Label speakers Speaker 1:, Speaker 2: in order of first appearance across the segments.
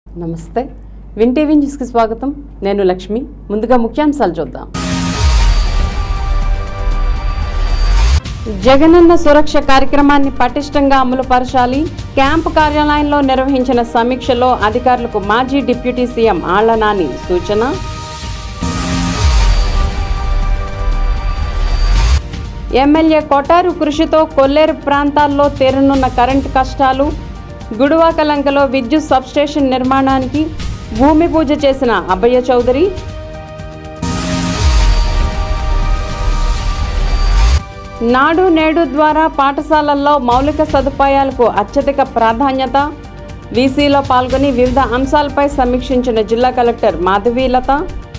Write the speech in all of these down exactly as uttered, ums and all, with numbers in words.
Speaker 1: నమస్తే win TV news కి స్వాగతం నేను లక్ష్మి ముందుగా ముఖ్యాంశాలు చూద్దాం జగనన్న సురక్ష కార్యక్రమాన్ని పటిష్టంగా అమలు పరచాలి క్యాంప్ కార్యాలయంలో నిర్వహించిన సమీక్షలో అధికారులకు మాజీ డిప్యూటీ సీఎం ఆళ్ల నాని సూచన ఎమ్మెల్యే కొటారు కృషితో కొల్లేరు ప్రాంతాల్లో తీరనున్న కరెంటు కష్టాలు గుడివాకలంకలో విద్యుత్ సబ్స్టేషన్ నిర్మాణానికి భూమి పూజ చేసిన అభయ చౌదరి నాడు నేడు ద్వారా పాఠశాలల్లో మౌలిక సదుపాయాలకు అత్యధిక ప్రాధాన్యత వీసీలో పాల్గొని వివిధ అంశాలపై సమీక్షించిన జిల్లా కలెక్టర్ మాధవీలత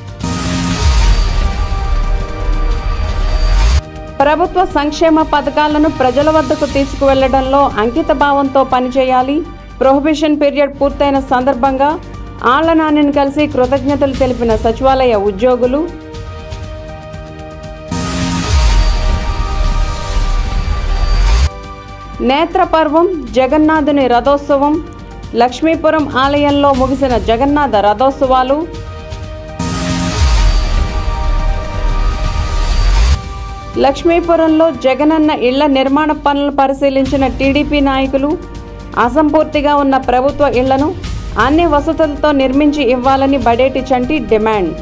Speaker 1: ప్రభుత్వ సంక్షేమ పథకాలను ప్రజల వద్దకు తీసుకువెళ్లడంలో అంకిత భావంతో పనిచేయాలి ప్రొహిబిషన్ పీరియడ్ పూర్తయిన సందర్భంగా ఆళ్ల నానిని కలిసి కృతజ్ఞతలు తెలిపిన సచివాలయ ఉద్యోగులు నేత్రపర్వం జగన్నాథుని రథోత్సవం లక్ష్మీపురం ఆలయంలో ముగిసిన జగన్నాథ రథోత్సవాలు లక్ష్మీపురంలో జగనన్న ఇళ్ల నిర్మాణ పనులు పరిశీలించిన టీడీపీ నాయకులు అసంపూర్తిగా ఉన్న ప్రభుత్వ ఇళ్లను అన్ని వసతులతో నిర్మించి ఇవ్వాలని బడేటి చంటి డిమాండ్.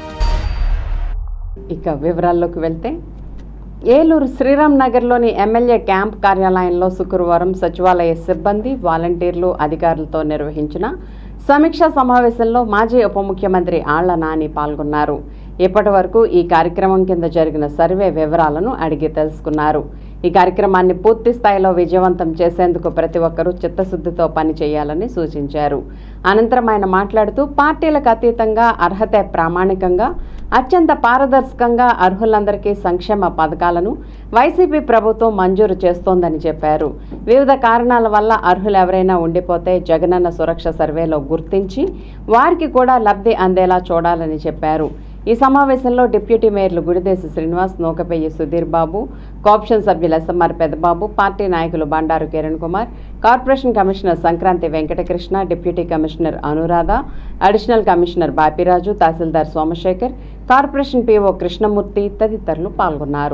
Speaker 1: ఇక వివరాల్లోకి వెళ్తే ఏలూరు శ్రీరామ్ నగర్లోని ఎమ్మెల్యే క్యాంప్ కార్యాలయంలో శుక్రవారం సచివాలయ సిబ్బంది వాలంటీర్లు అధికారులతో నిర్వహించిన సమీక్షా సమావేశంలో మాజీ ఉప ముఖ్యమంత్రి ఆళ్ల నాని పాల్గొన్నారు. ఇప్పటి వరకు ఈ కార్యక్రమం కింద జరిగిన సర్వే వివరాలను అడిగి తెలుసుకున్నారు. ఈ కార్యక్రమాన్ని పూర్తి స్థాయిలో విజయవంతం చేసేందుకు ప్రతి ఒక్కరూ చిత్తశుద్ధితో పనిచేయాలని సూచించారు. అనంతరం ఆయన మాట్లాడుతూ పార్టీలకు అతీతంగా అర్హత ప్రామాణికంగా అత్యంత పారదర్శకంగా అర్హులందరికీ సంక్షేమ పథకాలను వైసీపీ ప్రభుత్వం మంజూరు చేస్తోందని చెప్పారు. వివిధ కారణాల వల్ల అర్హులు ఎవరైనా ఉండిపోతే జగనన్న సురక్ష సర్వేలో గుర్తించి వారికి కూడా లబ్ధి అందేలా చూడాలని చెప్పారు. ఈ సమావేశంలో డిప్యూటీ మేయర్లు గుడిదేశి శ్రీనివాస్, నూకపెయ్యి సుధీర్ బాబు, కోఆప్షన్ సభ్యులు ఎస్ఎంఆర్ పెద్దబాబు, పార్టీ నాయకులు Bandaru Kiran Kumar, corporation commissioner Sankranti Venkatakrishna, deputy commissioner Anuradha, additional commissioner Bapiraju, tahsildar Somasekhar, corporation PO Krishnamurthy తదితరులు పాల్గొన్నారు.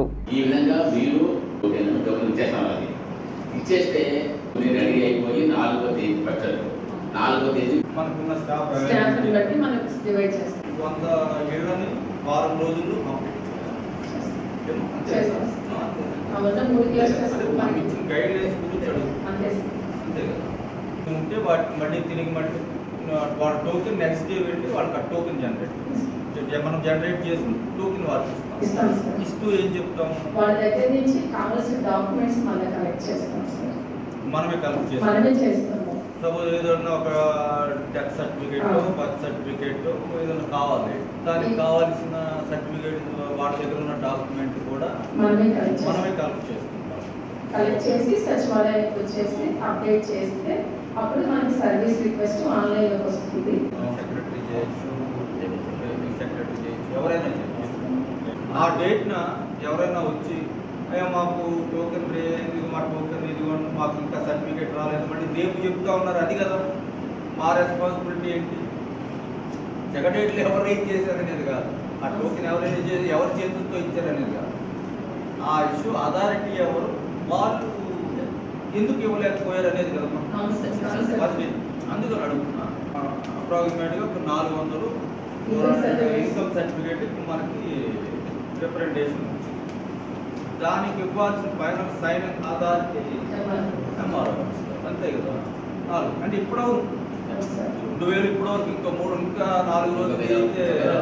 Speaker 2: నాలుగో తేదీ మనకున్న స్టాఫ్ స్టాఫ్ని బట్టి మనం డివైడ్ చేస్తాం. వంద ఏళ్ళని వారం రోజుల్లో కంప్లీట్ చేస్తాం. అవన్నీ మూడు క్లాసెస్ మనకి ఇచ్చిన గైడ్ లైన్స్ గురించి అడుగుతాం. అంతే అంతే కదా. ఉంటే వాటి మళ్ళీ తిరిగి మళ్ళీ వాళ్ళ టోకెన్ నెక్స్ట్ డే వెళ్ళి వాళ్ళకి ఆ టోకెన్ జనరేట్ మనం జనరేట్ చేసి టోకెన్ వాళ్ళకి ఇస్తాం. ఇస్తూ ఏం చెప్తాం, వాళ్ళ దగ్గర నుంచి కావాల్సిన డాక్యుమెంట్స్ మళ్ళీ కలెక్ట్ చేస్తాం. మనమే కలెక్ట్ చేస్తాం. మనమే చేస్తాం. సపోజ్ ఏదైనా ఒక డెత్ సర్టిఫికేట్, బర్త్ సర్టిఫికేట్ ఏదైనా కావాలి, దానికి కావాల్సిన సర్టిఫికేట్ వాళ్ళ దగ్గర ఉన్న డాక్యుమెంట్ కూడా మనమే కలెక్ట్ చేసుకుంటాం. కలెక్ట్ చేసి సచివాలయానికి వచ్చేసి అప్డేట్ చేస్తే అప్పుడు మనకి సర్వీస్ రిక్వెస్ట్ ఆన్లైన్లోకి వస్తుంది. సెక్రటరీ చేయొచ్చు, సెక్రటరీ చేయొచ్చు, ఎవరైనా చేయొచ్చు. ఆ డేట్న ఎవరైనా వచ్చి అయ్యా మాకు టోకెన్ ఇది మా టోకెన్ ఇదిగోండి మాకు ఇంకా సర్టిఫికేట్ రాలేదు మళ్ళీ రేపు చెప్తా ఉన్నారు. అది కదా మా రెస్పాన్సిబిలిటీ ఏంటి, సెక్రటరీలు ఎవరు ఏం చేశారనేది కాదు, ఆ టోకెన్ ఎవరైనా చేసి ఎవరి చేతులతో ఇచ్చారనేది కాదు, ఆ ఇష్యూ అథారిటీ ఎవరు, వాళ్ళు ఎందుకు ఇవ్వలేకపోయారు అనేది కదా. అది అందుకని అడుగుతున్నా. అప్రాక్సిమేట్గా ఒక నాలుగు వందలు ఇన్కమ్ సర్టిఫికేట్ మనకి రిప్రజెంటేషన్ వచ్చింది. దానికి ఇవ్వాల్సిన ఫైనల్ సైన్ అథారిటీ ఎంఆర్ఓ అంతే కదా. నాలుగు అంటే ఇప్పటివరకు రెండు వేలు ఇప్పటివరకు ఇంకా మూడు ఇంకా నాలుగు రోజులు అయితే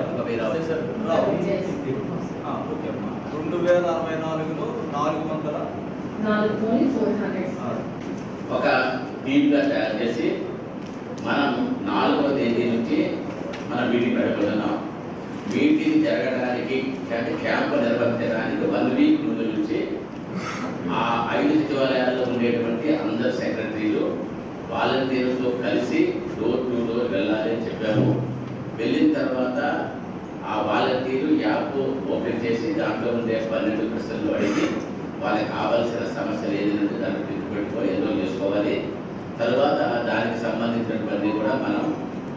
Speaker 2: ఓకే అమ్మా. రెండు వేల అరవై నాలుగులో నాలుగు వందల
Speaker 3: ఒక టీమ్గా తయారు చేసి మనం నాలుగవ తేదీ నుంచి మనం మీటింగ్ పెట్టుకుంటున్నాం. మీటింగ్ జరగడానికి అంటే క్యాంపు నిర్వహించడానికి వన్ వీక్ ముందు నుంచి ఆ ఐదు సచివాలయాల్లో ఉండేటువంటి అందరు సెక్రటరీలు వాలంటీర్స్తో కలిసి డోర్ టు డోర్ వెళ్ళాలి అని చెప్పాము. వెళ్ళిన తర్వాత ఆ వాలంటీర్లు యాప్ ఓపెన్ చేసి దాంట్లో ఉండే పన్నెండు ప్రశ్నలు అడిగి వాళ్ళకి కావాల్సిన సమస్యలు ఏదైనా దాన్ని పెట్టుకొని ఎన్నో చేసుకోవాలి. తర్వాత దానికి సంబంధించినటువంటి కూడా మనం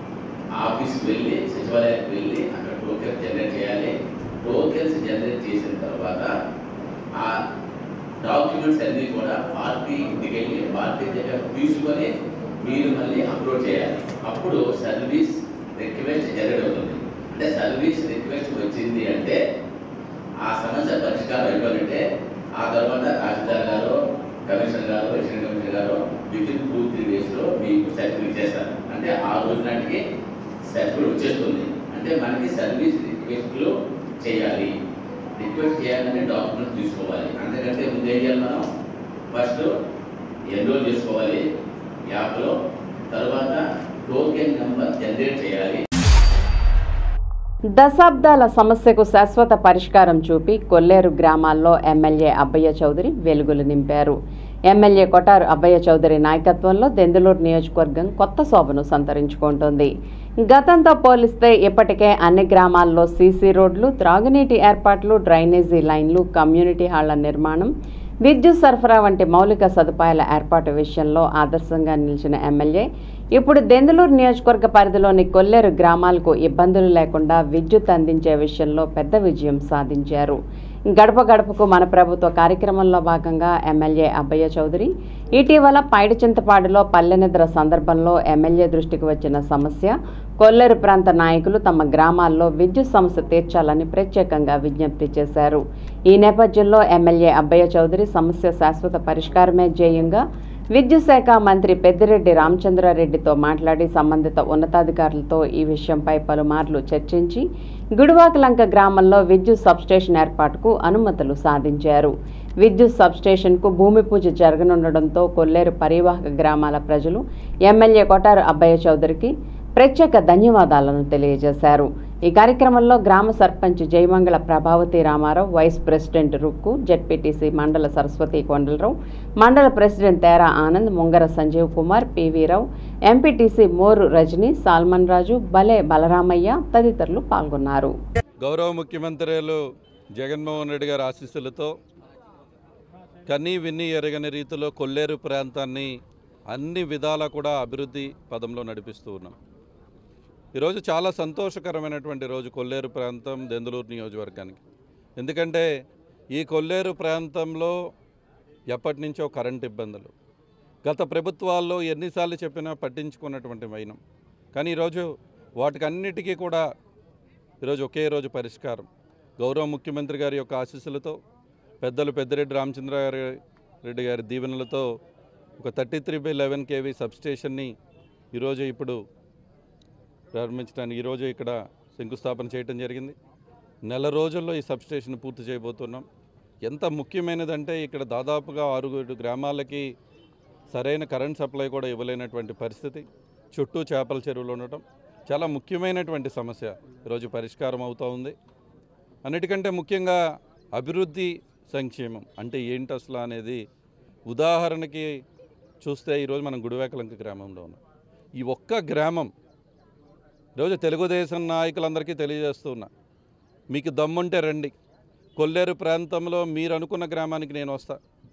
Speaker 3: ఆఫీస్కి వెళ్ళి సచివాలయానికి వెళ్ళి అక్కడ టోకెన్స్ జనరేట్ చేయాలి. టోకెన్స్ జనరేట్ చేసిన తర్వాత ఆ డాక్యుమెంట్స్ అన్నీ కూడా పార్టీ ఇంటికి వెళ్ళి పార్టీ దగ్గర తీసుకొని మీరు మళ్ళీ అప్లోడ్ చేయాలి. అప్పుడు సర్వీస్ రిక్వెస్ట్ జనరేట్ అవుతుంది. అంటే సర్వీస్ రిక్వెస్ట్ వచ్చింది అంటే ఆ సమస్య పరిష్కారం అయిపోయిందంటే ఆ తర్వాత తహసీల్దార్ గారు, కమిషనర్ గారు, ఎడిషనల్ కమిషనర్ గారు విత్ ఇన్ టూ త్రీ డేస్లో మీకు సర్టిఫికేట్ చేస్తారు. అంటే ఆ రోజు నాటికి సర్టిఫికేట్ వచ్చేస్తుంది. అంటే మనకి సర్వీస్ రిక్వెస్ట్లు చేయాలి. రిక్వెస్ట్ చేయాలంటే డాక్యుమెంట్ తీసుకోవాలి. అంతకంటే ముందు ఏం చేయాలి, మనం ఫస్ట్ ఎన్రోల్ చేసుకోవాలి యాప్లో, తర్వాత టోకెన్ నెంబర్ జనరేట్ చేయాలి.
Speaker 1: దశాబ్దాల సమస్యకు శాశ్వత పరిష్కారం చూపి కొల్లేరు గ్రామాల్లో ఎమ్మెల్యే అబ్బయ్య చౌదరి వెలుగులు నింపారు. ఎమ్మెల్యే కొటారు అబ్బయ్య చౌదరి నాయకత్వంలో దెందులూరు నియోజకవర్గం కొత్త శోభను సంతరించుకుంటోంది. గతంతో పోలిస్తే ఇప్పటికే అన్ని గ్రామాల్లో సీసీ రోడ్లు, త్రాగునీటి ఏర్పాట్లు, డ్రైనేజీ లైన్లు, కమ్యూనిటీ హాళ్ల నిర్మాణం, విద్యుత్ సరఫరా వంటి మౌలిక సదుపాయాల ఏర్పాటు విషయంలో ఆదర్శంగా నిలిచిన ఎమ్మెల్యే ఇప్పుడు దెందులూరు నియోజకవర్గ పరిధిలోని కొల్లేరు గ్రామాలకు ఇబ్బందులు లేకుండా విద్యుత్ అందించే విషయంలో పెద్ద విజయం సాధించారు. గడప గడపకు మన ప్రభుత్వ కార్యక్రమంలో భాగంగా ఎమ్మెల్యే అబ్బయ్య చౌదరి ఇటీవల పైడిచింతపాడులో పల్లెనిద్ర సందర్భంలో ఎమ్మెల్యే దృష్టికి వచ్చిన సమస్య, కొల్లేరు ప్రాంత నాయకులు తమ గ్రామాల్లో విద్యుత్ సమస్య తీర్చాలని ప్రత్యేకంగా విజ్ఞప్తి చేశారు. ఈ నేపథ్యంలో ఎమ్మెల్యే అబ్బయ్య చౌదరి సమస్య శాశ్వత పరిష్కారమే ధ్యేయంగా విద్యుత్ శాఖ మంత్రి పెద్దిరెడ్డి రామచంద్రారెడ్డితో మాట్లాడి సంబంధిత ఉన్నతాధికారులతో ఈ విషయంపై పలుమార్లు చర్చించి గుడివాకలంక గ్రామంలో విద్యుత్ సబ్స్టేషన్ ఏర్పాటుకు అనుమతులు సాధించారు. విద్యుత్ సబ్స్టేషన్కు భూమి పూజ జరగనుండడంతో కొల్లేరు పరివాహక గ్రామాల ప్రజలు ఎమ్మెల్యే కొటారు అబ్బయ్య చౌదరికి ప్రత్యేక ధన్యవాదాలను తెలియజేశారు. ఈ కార్యక్రమంలో గ్రామ sarpanch Jayamangala Prabhavati Ramarao, vice president Rukku, ZPTC Mandala Saraswati Kondalarao, మండల president Tera Anand, Mungara Sanjeev Kumar, PV Rao, MPTC Moru Rajani, Solomon Raju, Bale Balaramaiah తదితరులు పాల్గొన్నారు.
Speaker 4: గౌరవ ముఖ్యమంత్రులు జగన్మోహన్ రెడ్డి గారి ఆశీస్సులతో కన్నీ విన్ని ఎరగని రీతిలో కొల్లేరు ప్రాంతాన్ని అన్ని విధాలా కూడా అభివృద్ధి పదంలో నడిపిస్తూ ఉన్నాం. ఈరోజు చాలా సంతోషకరమైనటువంటి రోజు కొల్లేరు ప్రాంతం, దెందులూరు నియోజకవర్గానికి. ఎందుకంటే ఈ కొల్లేరు ప్రాంతంలో ఎప్పటి నుంచో కరెంట్ ఇబ్బందులు గత ప్రభుత్వాల్లో ఎన్నిసార్లు చెప్పినా పట్టించుకున్నటువంటి వైనం, కానీ ఈరోజు వాటికన్నిటికీ కూడా ఈరోజు ఒకే రోజు పరిష్కారం. గౌరవ ముఖ్యమంత్రి గారి యొక్క ఆశీస్సులతో, పెద్దలు పెద్దిరెడ్డి రామచంద్రారెడ్డి గారి దీవెనలతో ఒక thirty three by eleven KV సబ్స్టేషన్ని ఈరోజు ఇప్పుడు ప్రారంభించడానికి ఈరోజు ఇక్కడ శంకుస్థాపన చేయడం జరిగింది. నెల రోజుల్లో ఈ సబ్స్టేషన్ పూర్తి చేయబోతున్నాం. ఎంత ముఖ్యమైనదంటే ఇక్కడ దాదాపుగా ఆరుగురు గ్రామాలకి సరైన కరెంట్ సప్లై కూడా ఇవ్వలేనటువంటి పరిస్థితి, చుట్టూ చేపల చెరువులు ఉండటం చాలా ముఖ్యమైనటువంటి సమస్య ఈరోజు పరిష్కారం అవుతూ ఉంది. అన్నిటికంటే ముఖ్యంగా అభివృద్ధి సంక్షేమం అంటే ఏంటి అసలు అనేది ఉదాహరణకి చూస్తే ఈరోజు మనం గుడివాకలంక గ్రామంలో ఉన్నాం. ఈ ఒక్క గ్రామం ఈరోజు తెలుగుదేశం నాయకులందరికీ తెలియజేస్తున్నా, మీకు దమ్ముంటే రండి, కొల్లేరు ప్రాంతంలో మీరు అనుకున్న గ్రామానికి నేను వస్తా.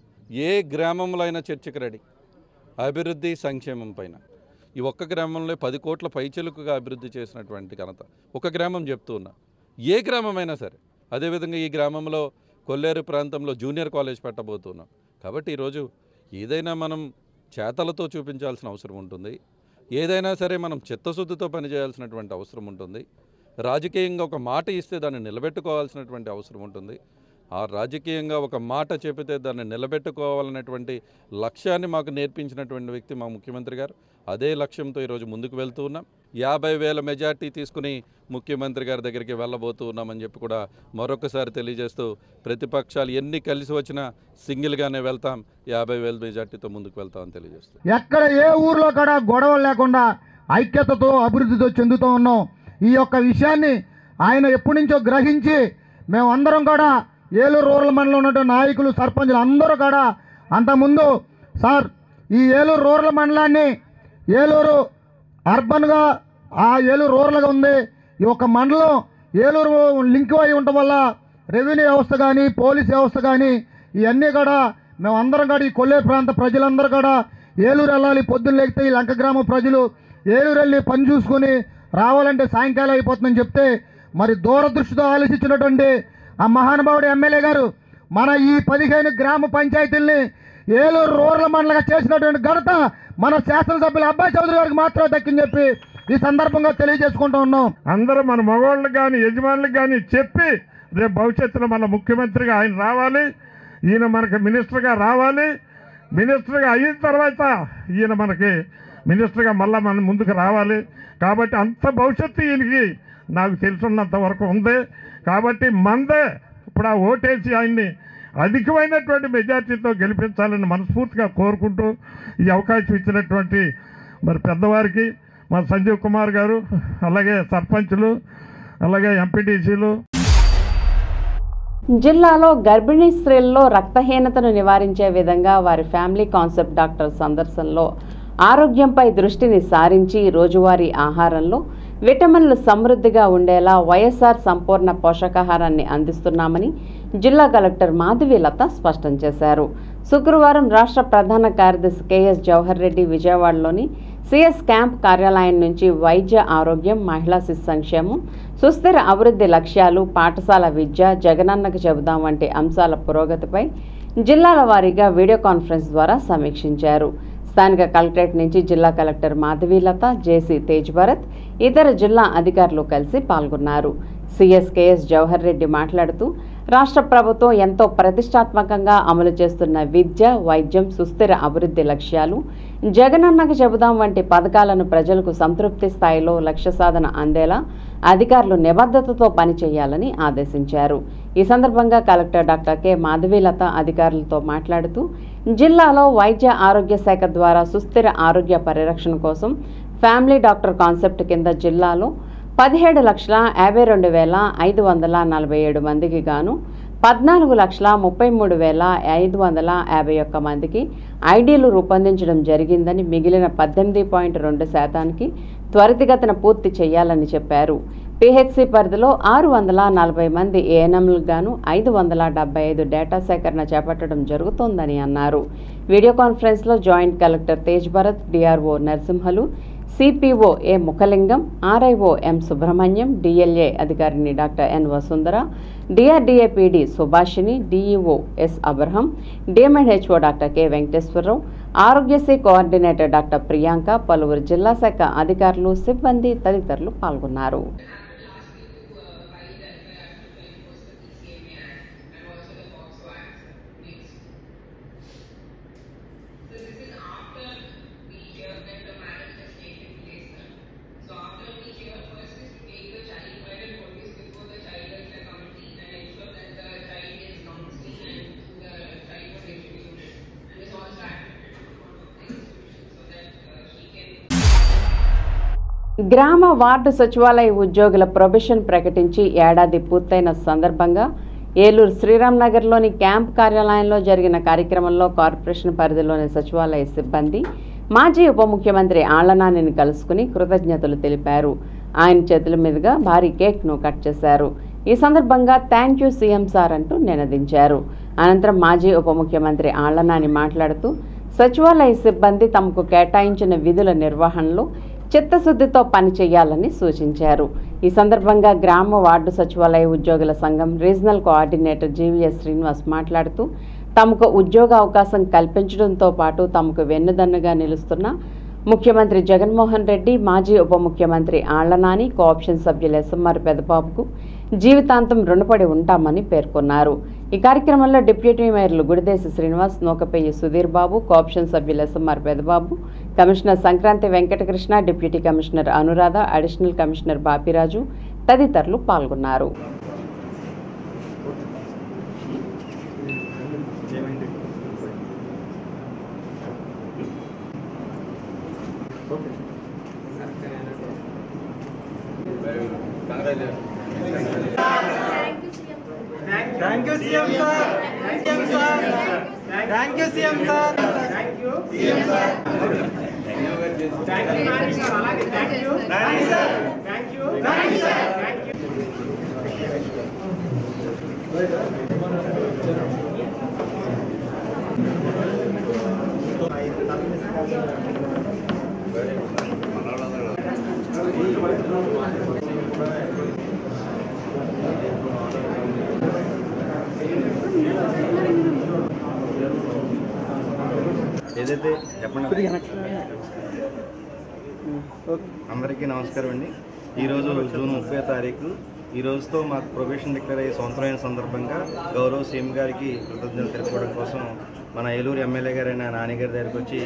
Speaker 4: ఏ గ్రామంలో అయినా చర్చకు రెడీ. అభివృద్ధి సంక్షేమం పైన ఈ ఒక్క గ్రామంలో పది కోట్ల పైచెలుకుగా అభివృద్ధి చేసినటువంటి ఘనత ఒక గ్రామం చెప్తూ ఉన్నా, ఏ గ్రామమైనా సరే. అదేవిధంగా ఈ గ్రామంలో కొల్లేరు ప్రాంతంలో జూనియర్ కాలేజ్ పెట్టబోతున్నాం. కాబట్టి ఈరోజు ఏదైనా మనం చేతలతో చూపించాల్సిన అవసరం ఉంటుంది, ఏదైనా సరే మనం చిత్తశుద్ధితో పనిచేయాల్సినటువంటి అవసరం ఉంటుంది. రాజకీయంగా ఒక మాట ఇస్తే దాన్ని నిలబెట్టుకోవాల్సినటువంటి అవసరం ఉంటుంది. ఆ రాజకీయంగా ఒక మాట చెబితే దాన్ని నిలబెట్టుకోవాలనేటువంటి లక్ష్యాన్ని మాకు నేర్పించినటువంటి వ్యక్తి మా ముఖ్యమంత్రి గారు. అదే లక్ష్యంతో ఈరోజు ముందుకు వెళ్తూ ఉన్నాం. యాభై వేల మెజార్టీ తీసుకుని ముఖ్యమంత్రి గారి దగ్గరికి వెళ్ళబోతూ ఉన్నామని చెప్పి కూడా మరొకసారి తెలియజేస్తూ, ప్రతిపక్షాలు ఎన్ని కలిసి వచ్చినా సింగిల్గానే వెళ్తాం, యాభై వేల మెజార్టీతో ముందుకు వెళ్తామని తెలియజేస్తాం.
Speaker 5: ఎక్కడ ఏ ఊర్లో కూడా గొడవలు లేకుండా ఐక్యతతో అభివృద్ధితో చెందుతూ ఉన్నాం. ఈ యొక్క విషయాన్ని ఆయన ఎప్పటి నుంచో గ్రహించి మేమందరం కూడా ఏలూరు రూరల్ మండలంలో ఉన్నటువంటి నాయకులు, సర్పంచులు అందరూ కూడా అంతకుముందు సార్ ఈ ఏలూరు రూరల్ మండలాన్ని ఏలూరు అర్బన్గా ఆ ఏలూరు రూరల్గా ఉంది. ఈ ఒక మండలం ఏలూరు లింక్ అయి ఉండటం వల్ల రెవెన్యూ వ్యవస్థ కానీ పోలీస్ వ్యవస్థ కానీ ఇవన్నీ కూడా మేమందరం కూడా ఈ కొల్లేరు ప్రాంత ప్రజలందరూ కూడా ఏలూరు వెళ్ళాలి. పొద్దున్న లేకపోతే ఈ లంక గ్రామ ప్రజలు ఏలూరు వెళ్ళి పని చూసుకొని రావాలంటే సాయంకాలం అయిపోతుందని చెప్తే మరి దూరదృష్టితో ఆలోచించినటువంటి ఆ మహానుభావుడు ఎమ్మెల్యే గారు మన ఈ పదిహేను గ్రామ పంచాయతీల్ని ఏలూరు రూరల్ మండలంగా చేసినటువంటి ఘనత మన శాసనసభ్యులు అబ్బాయి చౌదరి గారికి మాత్రమే దక్కిందని చెప్పి ఈ సందర్భంగా తెలియజేసుకుంటూ ఉన్నాం.
Speaker 6: అందరూ మన మగవాళ్ళకి కానీ యజమానులకు కానీ చెప్పి రేపు భవిష్యత్తులో మన ముఖ్యమంత్రిగా ఆయన రావాలి, ఈయన మనకి మినిస్టర్గా రావాలి, మినిస్టర్గా అయిన తర్వాత ఈయన మనకి మినిస్టర్గా మళ్ళీ మన ముందుకు రావాలి. కాబట్టి అంత భవిష్యత్తు ఈయనకి నాకు తెలుసున్నంత వరకు ఉంది. కాబట్టి మందే ఇప్పుడు ఆ ఓటేసి ఆయన్ని అధికమైనటువంటి మెజార్టీతో గెలిపించాలని మనస్ఫూర్తిగా కోరుకుంటూ ఈ అవకాశం ఇచ్చినటువంటి మరి పెద్దవారికి మా సంజీవ్ కుమార్ గారు, అలాగే సర్పంచులు, అలాగే ఎంపీటీసీలు.
Speaker 1: జిల్లాలో గర్భిణీ స్త్రీల్లో రక్తహీనతను నివారించే విధంగా వారి ఫ్యామిలీ కాన్సెప్ట్ డాక్టర్ సందర్శనలో ఆరోగ్యంపై దృష్టిని సారించి రోజువారీ ఆహారంలో విటమిన్లు సమృద్ధిగా ఉండేలా వైఎస్ఆర్ సంపూర్ణ పోషకాహారాన్ని అందిస్తున్నామని జిల్లా కలెక్టర్ మాధవీలత స్పష్టం చేశారు. శుక్రవారం రాష్ట్ర ప్రధాన కార్యదర్శి కెఎస్ జవహర్ రెడ్డి విజయవాడలోని సిఎస్ క్యాంప్ కార్యాలయం నుంచి వైద్య ఆరోగ్యం, మహిళా శిశు సంక్షేమం, సుస్థిర అభివృద్ధి లక్ష్యాలు, పాఠశాల విద్య, జగనన్నకు చెబుదాం వంటి అంశాల పురోగతిపై జిల్లాల వారీగా వీడియో కాన్ఫరెన్స్ ద్వారా సమీక్షించారు. స్థానిక కలెక్టరేట్ నుంచి జిల్లా కలెక్టర్ మాధవీలత, జేసీ తేజ్ భరత్, ఇతర జిల్లా అధికారులు కలిసి పాల్గొన్నారు. సిఎస్ కెఎస్ జవహర్ రెడ్డి మాట్లాడుతూ రాష్ట్ర ప్రభుత్వం ఎంతో ప్రతిష్టాత్మకంగా అమలు చేస్తున్న విద్య, వైద్యం, సుస్థిర అభివృద్ధి లక్ష్యాలు, జగనన్నకు చెబుదాం వంటి పథకాలను ప్రజలకు సంతృప్తి స్థాయిలో లక్ష్య సాధన అందేలా అధికారులు నిబద్ధతతో పనిచేయాలని ఆదేశించారు. ఈ సందర్భంగా కలెక్టర్ డాక్టర్ కె మాధవీలత అధికారులతో మాట్లాడుతూ జిల్లాలో వైద్య ఆరోగ్య శాఖ ద్వారా సుస్థిర ఆరోగ్య పరిరక్షణ కోసం ఫ్యామిలీ డాక్టర్ కాన్సెప్ట్ కింద జిల్లాలో పదిహేడు లక్షల యాభై రెండు వేల ఐదు వందల నలభై ఏడు మందికి గాను పద్నాలుగు లక్షల ముప్పై మూడు వేల ఐదు వందల యాభై ఒక్క మందికి ఐడీలు రూపొందించడం జరిగిందని, మిగిలిన పద్దెనిమిది పాయింట్ రెండు శాతానికి త్వరితగతిన పూర్తి చేయాలని చెప్పారు. పిహెచ్సి పరిధిలో ఆరు వందల నలభై మంది ఏఎన్ఎంలకు గాను ఐదు వందల డెబ్బై ఐదు డేటా సేకరణ చేపట్టడం జరుగుతోందని అన్నారు. వీడియో కాన్ఫరెన్స్లో joint collector Tej Bharat, DRO Narasimhulu, CPO A Mukhalingam, RIO M Subrahmanyam, DLA అధికారిని doctor N Vasundhara, DRDA PD Subhashini, DEO S Abraham, DMNHO doctor K Venkateswararao, Aarogyasri coordinator doctor Priyanka, పలువురు జిల్లా శాఖ అధికారులు, సిబ్బంది తదితరులు పాల్గొన్నారు. గ్రామ వార్డు సచివాలయ ఉద్యోగుల ప్రొబేషన్ ప్రకటించి ఏడాది పూర్తయిన సందర్భంగా ఏలూరు శ్రీరామ్ నగర్లోని క్యాంప్ కార్యాలయంలో జరిగిన కార్యక్రమంలో కార్పొరేషన్ పరిధిలోని సచివాలయ సిబ్బంది మాజీ ఉప ముఖ్యమంత్రి ఆళ్లనానిని కలుసుకుని కృతజ్ఞతలు తెలిపారు. ఆయన చేతుల మీదుగా భారీ కేక్ను కట్ చేశారు. ఈ సందర్భంగా థ్యాంక్ యూ సీఎం సార్ అంటూ నినదించారు. అనంతరం మాజీ ఉప ముఖ్యమంత్రి ఆళ్లనాని మాట్లాడుతూ సచివాలయ సిబ్బంది తమకు కేటాయించిన విధుల నిర్వహణలో చిత్తశుద్ధితో పనిచేయాలని సూచించారు. ఈ సందర్భంగా గ్రామ వార్డు సచివాలయ ఉద్యోగుల సంఘం రీజనల్ కోఆర్డినేటర్ జీవీఎస్ శ్రీనివాస్ మాట్లాడుతూ తమకు ఉద్యోగ అవకాశం కల్పించడంతో పాటు తమకు వెన్నుదన్నుగా నిలుస్తున్న ముఖ్యమంత్రి జగన్మోహన్ రెడ్డి, మాజీ ఉప ముఖ్యమంత్రి ఆళ్లనాని, కోఆప్షన్ సభ్యులు ఎస్ఎంఆర్ పెదబాబుకు జీవితాంతం రుణపడి ఉంటామని పేర్కొన్నారు. ఈ కార్యక్రమంలో డిప్యూటీ మేయర్లు గుడిదేశి శ్రీనివాస్, నూకపెయ్యి సుధీర్ బాబు, కోఆప్షన్ సభ్యులు SMR Pedababu, commissioner Sankranti Venkatakrishna, deputy commissioner Anuradha, additional commissioner Bapiraju తదితరులు పాల్గొన్నారు.
Speaker 2: Thank you, C M sir. Thank you, sir. Thank you, C M sir. Thank you, C M sir. Thank you, thank you, sir. Thank you, thank you, sir. Thank you, thank you, sir. Thank you. Very good.
Speaker 7: ఏదైతే చెప్పండి. అందరికీ నమస్కారం అండి. ఈరోజు June ముప్పై తారీఖు ఈ రోజుతో మాకు ప్రొబేషన్ డిక్లేర్ అయ్యే సంవత్సరమైన సందర్భంగా గౌరవ సీఎం గారికి కృతజ్ఞతలు తెలుపుకోవడం కోసం మన ఏలూరు ఎమ్మెల్యే గారైన నానిగారి దగ్గరికి వచ్చి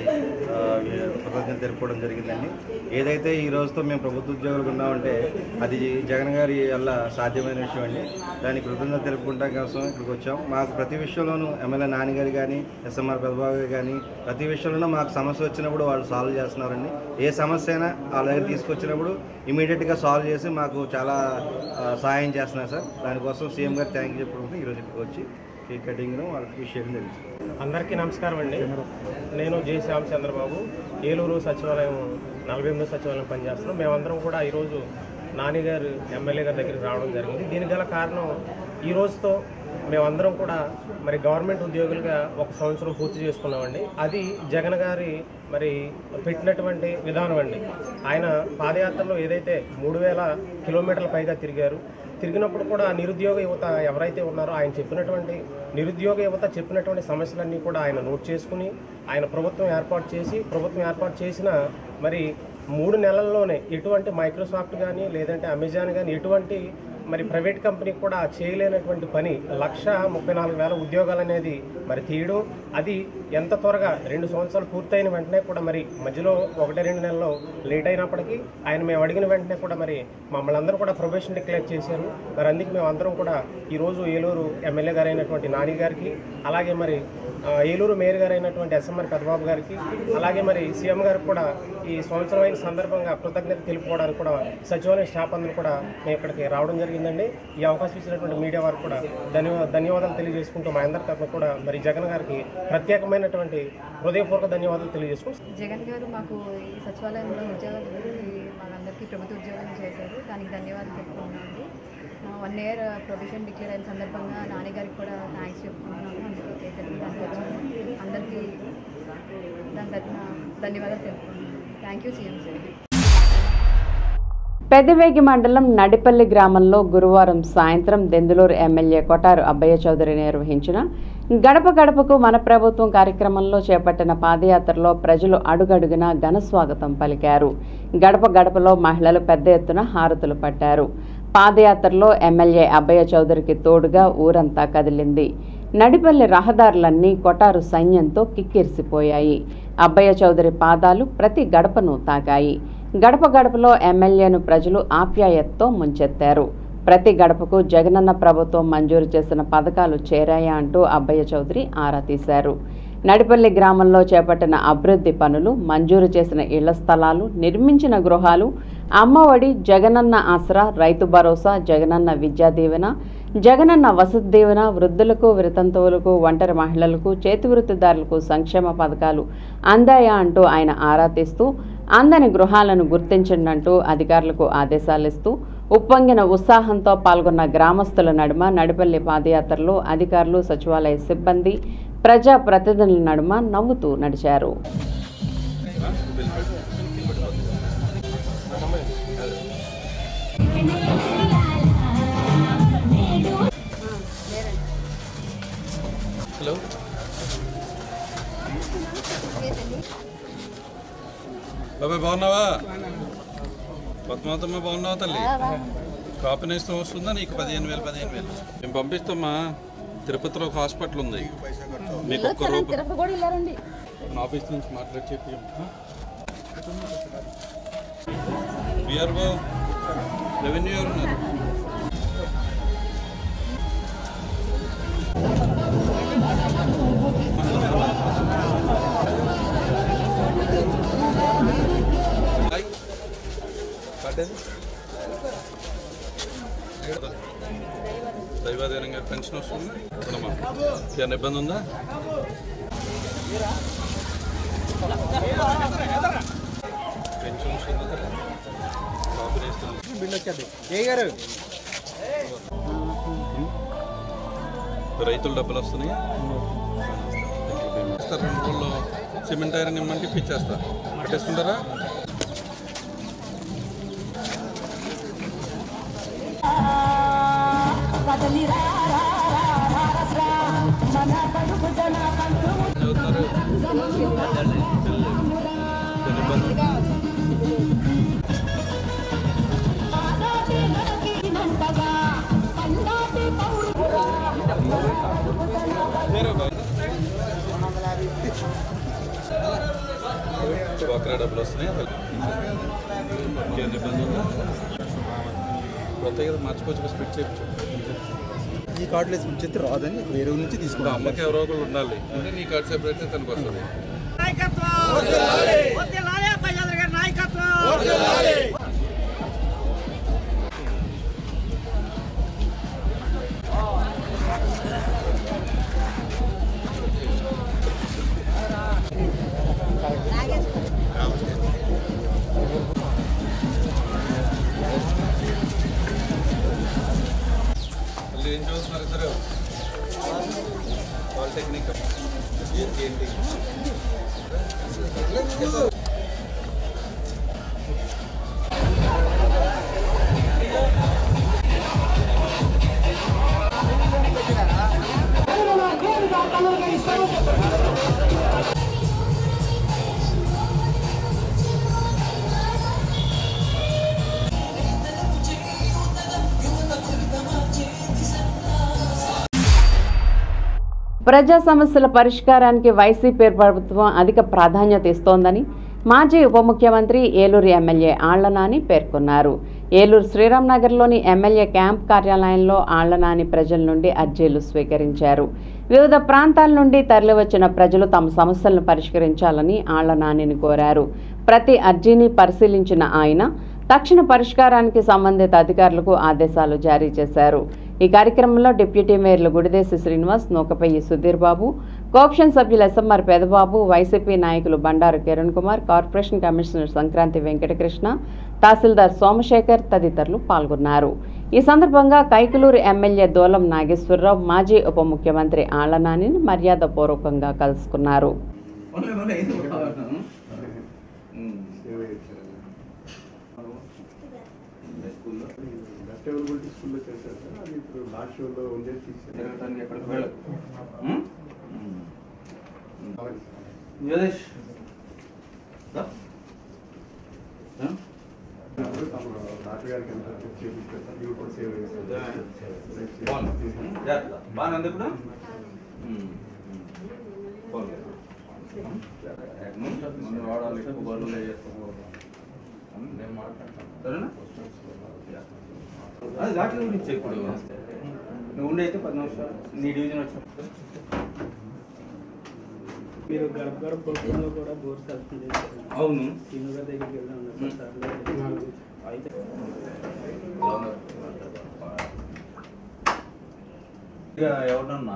Speaker 7: కృతజ్ఞతలు తెలుపుకోవడం జరిగిందండి. ఏదైతే ఈ రోజుతో మేము ప్రభుత్వ ఉద్యోగులు ఉన్నామంటే అది జగన్ గారి వల్ల సాధ్యమైన విషయం అండి. దానికి కృతజ్ఞతలు తెలుపుకుంటాం కోసం ఇక్కడికి వచ్చాం. మాకు ప్రతి విషయంలోనూ ఎమ్మెల్యే నానిగారు కానీ ఎస్ఎంఆర్ పెద్దబాబు గారు కానీ ప్రతి విషయంలోనూ మాకు సమస్య వచ్చినప్పుడు వాళ్ళు సాల్వ్ చేస్తున్నారండి. ఏ సమస్య అయినా వాళ్ళ దగ్గర తీసుకొచ్చినప్పుడు ఇమీడియట్గా సాల్వ్ చేసి మాకు చాలా సహాయం చేస్తున్నారు సార్. దానికోసం సీఎం గారు థ్యాంక్ యూ చెప్పుకుంటూ ఈరోజు ఇక్కడికి వచ్చి కేక్ కటింగ్ వాళ్ళకి విష్ చేయడం జరిగింది.
Speaker 8: అందరికీ నమస్కారం అండి. నేను జే శ్యామ్ చంద్రబాబు, ఏలూరు సచివాలయం నలభై ఎనిమిదో సచివాలయం పనిచేస్తున్నాం. మేమందరం కూడా ఈరోజు నాని గారు ఎమ్మెల్యే గారి దగ్గరికి రావడం జరిగింది. దీనికి గల కారణం ఈ రోజుతో మేమందరం కూడా మరి గవర్నమెంట్ ఉద్యోగులుగా ఒక సంవత్సరం పూర్తి చేసుకున్నామండి. అది జగన్ గారి మరి పెట్టినటువంటి విధానం అండి. ఆయన పాదయాత్రలో ఏదైతే మూడు వేల కిలోమీటర్ల పైగా తిరిగారు, తిరిగినప్పుడు కూడా నిరుద్యోగ యువత ఎవరైతే ఉన్నారో ఆయన చెప్పినటువంటి నిరుద్యోగ యువత చెప్పినటువంటి సమస్యలన్నీ కూడా ఆయన నోట్ చేసుకుని ఆయన ప్రభుత్వం ఏర్పాటు చేసి ప్రభుత్వం ఏర్పాటు చేసిన మరి మూడు నెలల్లోనే ఎటువంటి మైక్రోసాఫ్ట్ కానీ లేదంటే అమెజాన్ కానీ ఎటువంటి మరి ప్రైవేట్ కంపెనీకి కూడా చేయలేనటువంటి పని లక్ష ముప్పై నాలుగు వేల ఉద్యోగాలు అనేది మరి తీయడం, అది ఎంత త్వరగా రెండు సంవత్సరాలు పూర్తయిన వెంటనే కూడా మరి మధ్యలో ఒకటి రెండు నెలల్లో లేట్ అయినప్పటికీ ఆయన మేము అడిగిన వెంటనే కూడా మరి మమ్మల్ని అందరూ కూడా ప్రొబేషన్ డిక్లేర్ చేశారు. మరి అందుకు మేము అందరం కూడా ఈరోజు ఏలూరు ఎమ్మెల్యే గారు అయినటువంటి నాని గారికి, అలాగే మరి ఏలూరు మేయర్ గారు అయినటువంటి ఎస్ఎంఆర్ పెద్దబాబు గారికి, అలాగే మరి సీఎం గారికి కూడా ఈ సంవత్సరం అయిన సందర్భంగా కృతజ్ఞత తెలుపుకోవడానికి కూడా సచివాలయ స్టాఫ్ అందరూ కూడా మేము ఇక్కడికి రావడం జరిగిందండి. ఈ అవకాశం ఇచ్చినటువంటి మీడియా వారికి కూడా ధన్యవా ధన్యవాదాలు తెలియజేసుకుంటూ మా అందరి తరఫున కూడా మరి జగన్ గారికి ప్రత్యేకమైనటువంటి హృదయపూర్వక ధన్యవాదాలు తెలియజేసుకుంటాం.
Speaker 9: జగన్ గారు మాకు ఈ సచివాలయంలో ఉద్యోగాలు మనందరికీ ప్రభుత్వ ఉద్యోగాలు చేశారు, దానికి ధన్యవాదాలు చెప్పుకున్నామండి. వన్ ఇయర్ ప్రొవిజన్ డిక్లేర్ అయిన సందర్భంగా నాని గారికి కూడా థ్యాంక్స్ చెప్పుకుంటున్నాము. అందుకే కేక్ కటింగ్ దానికి వచ్చాము. అందరికీ దాని తరఫున ధన్యవాదాలు తెలుపుకుంటున్నాను. Thank you CM sir.
Speaker 1: Pedavegi మండలం నడిపల్లి గ్రామంలో గురువారం సాయంత్రం దెందులూరు ఎమ్మెల్యే కొటారు అబ్బయ్య చౌదరి నిర్వహించిన గడప గడపకు మన ప్రభుత్వం కార్యక్రమంలో చేపట్టిన పాదయాత్రలో ప్రజలు అడుగడుగునా ఘన స్వాగతం పలికారు. గడప గడపలో మహిళలు పెద్ద ఎత్తున హారతులు పట్టారు. పాదయాత్రలో ఎమ్మెల్యే అబ్బయ్య చౌదరికి తోడుగా ఊరంతా కదిలింది. నడిపల్లి రహదారులన్నీ కొటారు సైన్యంతో కిక్కిరిసిపోయాయి. అబ్బయ్య చౌదరి పాదాలు ప్రతి గడపను తాకాయి. గడప గడపలో ఎమ్మెల్యేను ప్రజలు ఆప్యాయతతో ముంచెత్తారు. ప్రతి గడపకు జగనన్న ప్రభుత్వం మంజూరు చేసిన పథకాలు చేరాయా అంటూ అబ్బయ్య చౌదరి ఆరా తీశారు. నడిపల్లి గ్రామంలో చేపట్టిన అభివృద్ధి పనులు, మంజూరు చేసిన ఇళ్ల స్థలాలు, నిర్మించిన గృహాలు, అమ్మఒడి, జగనన్న ఆసరా, రైతు భరోసా, జగనన్న విద్యా దీవెన, జగనన్న వసతి దీవెన, వృద్ధులకు, వితంతువులకు, ఒంటరి మహిళలకు, చేతివృత్తిదారులకు సంక్షేమ పథకాలు అందాయా అంటూ ఆయన ఆరా తీస్తూ అందని గృహాలను గుర్తించండంటూ అధికారులకు ఆదేశాలిస్తూ ఉప్పొంగిన ఉత్సాహంతో పాల్గొన్న గ్రామస్తుల నడుమ నడిపల్లి పాదయాత్రలో అధికారులు, సచివాలయ సిబ్బంది, ప్రజా ప్రతినిధుల నడుమ నవ్వుతూ నడిచారు.
Speaker 4: హలో బాబాయ్ బాగున్నావా? పద్మావతమ్మ బాగున్నావా తల్లి? కాపు నేస్తం వస్తుందా నీకు? పదిహేను వేలు పదిహేను వేలు మేము పంపిస్తామా. తిరుపతిలో ఒక హాస్పిటల్ ఉంది, మీకు ఒక్క రూపాయి ఆఫీస్ నుంచి మాట్లాడి చెప్పి విఆర్ఓ రెవెన్యూ ఎవరున్నారు? దైవాధీనంగా పెన్షన్ వస్తుంది. ఏమైనా ఇబ్బంది ఉందా? పెన్షన్ వస్తుంది, బిల్ వచ్చేది. రైతుల డబ్బులు వస్తున్నాయి. రెండు రోజుల్లో సిమెంట్ ఐరన్ ఇమ్మంటే ఇప్పించేస్తా. కట్టేసుకుంటారా? డ్వాక్రా డబ్బులు వస్తున్నాయి. ఇబ్బంది ఉందా? కొత్తగా మార్చుకోవచ్చు, స్ప్లిట్ చేయొచ్చు.
Speaker 10: ఈ కార్డులో స్ప్లిట్ చేస్తే రాదని వేరే నుంచి తీసుకుంటాం.
Speaker 4: అమ్మకి ఎవరో ఒకళ్ళు ఉండాలి, అంటే నీ కార్డు సెపరేట్ అయితే తనకు వస్తుంది. మళ్ళీ ఏం చూస్తున్నారు ఇద్దరు? పాలిటెక్నిక్ ఏంటి?
Speaker 1: ప్రజా సమస్యల పరిష్కారానికి వైసీపీ ప్రభుత్వం అధిక ప్రాధాన్యత ఇస్తోందని మాజీ ఉప ముఖ్యమంత్రి ఏలూరు ఎమ్మెల్యే ఆళ్లనాని పేర్కొన్నారు. ఏలూరు శ్రీరామ్ నగర్లోని ఎమ్మెల్యే క్యాంప్ కార్యాలయంలో ఆళ్లనాని ప్రజల నుండి అర్జీలు స్వీకరించారు. వివిధ ప్రాంతాల నుండి తరలివచ్చిన ప్రజలు తమ సమస్యలను పరిష్కరించాలని ఆళ్లనానిని కోరారు. ప్రతి అర్జీని పరిశీలించిన ఆయన తక్షణ పరిష్కారానికి సంబంధిత అధికారులకు ఆదేశాలు జారీ చేశారు. ఈ కార్యక్రమంలో డిప్యూటీ మేయర్లు గుడిదేశి శ్రీనివాస్, నూకపయ్యి సుధీర్ బాబు, కోఆప్షన్ సభ్యులు ఎస్ఎంఆర్ పెదబాబు, వైసీపీ నాయకులు బండారు కిరణ్ కుమార్, కార్పొరేషన్ కమిషనర్ సంక్రాంతి వెంకటకృష్ణ, తహసీల్దార్ సోమశేఖర్ తదితరులు పాల్గొన్నారు. ఈ సందర్భంగా కైకలూరు ఎమ్మెల్యే దోలం నాగేశ్వరరావు మాజీ ఉప ముఖ్యమంత్రి ఆళ్లనానిని మర్యాదపూర్వకంగా కలుసుకున్నారు.
Speaker 11: అవైలబిలిటీ స్కూల్లో చేశారు సార్, అది ఇప్పుడు లాస్ట్ షోలో ఉండేది తీసుకెళ్ళడానికి ఎక్కడికి వెళ్ళదు. డాక్టర్ గారికి ఎంత చేపించారు సార్, ఇవి కూడా సేవ్ చేస్తారు.
Speaker 2: బాగా ఇప్పుడు వాడాలి, ఎక్కువ బరువులు చేస్తాము. నేను మాట్లాడతాను సరేనా? అది డాక్టర్ గురించి ఇప్పుడు నువ్వు ఉండే అయితే పది నిమిషాలు నీ డివిజన్ వచ్చా.
Speaker 12: మీరు గడప గడప పొలంలో కూడా బోర్ సెలెక్షన్ చేశారు.
Speaker 2: అవును,
Speaker 12: శ్రీనుగారి దగ్గరికి వెళ్దాం సార్. అయితే
Speaker 2: ఎవరన్నా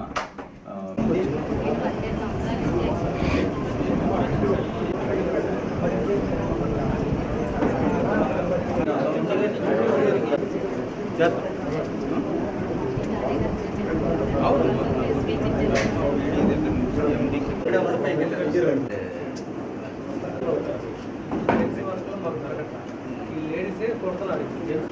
Speaker 12: లేడీసే కొడుతున్నారు.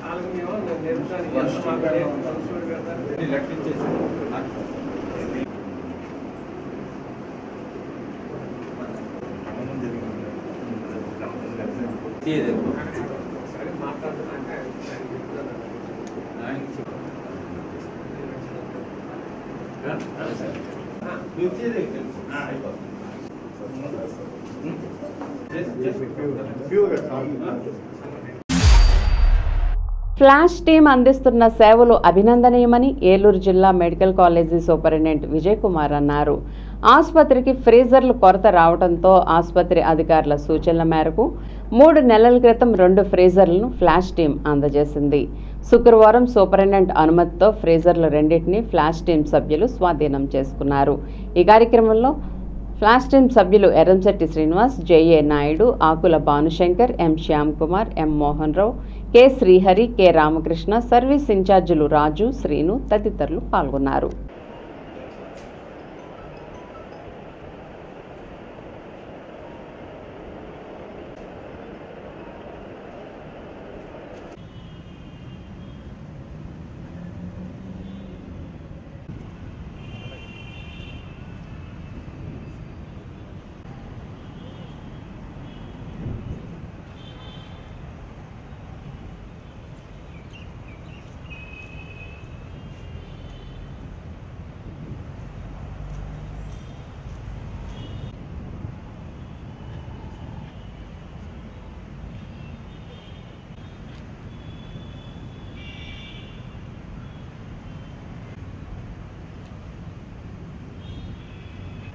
Speaker 1: ఫ్లాష్ టీం అందిస్తున్న సేవలు అభినందనీయమని ఏలూరు జిల్లా medical college superintendent Vijay Kumar అన్నారు. ఆసుపత్రికి ఫ్రీజర్లు కొరత రావడంతో ఆసుపత్రి అధికారుల సూచనల మేరకు మూడు నెలల క్రితం రెండు ఫ్రీజర్లను ఫ్లాష్ టీం అందజేసింది. శుక్రవారం సూపరింటెండెంట్ అనుమతితో ఫ్రీజర్లు రెండింటినీ ఫ్లాష్ టీం సభ్యులు స్వాధీనం చేసుకున్నారు. ఈ కార్యక్రమంలో ఫ్లాష్ టీం సభ్యులు Erramsetti Srinivas, JA Naidu, Akula Bhanushankar, M Shyam Kumar, M Mohan Rao, K Srihari, K Ramakrishna, service ఇన్ఛార్జీలు రాజు, శ్రీను తదితరులు పాల్గొన్నారు.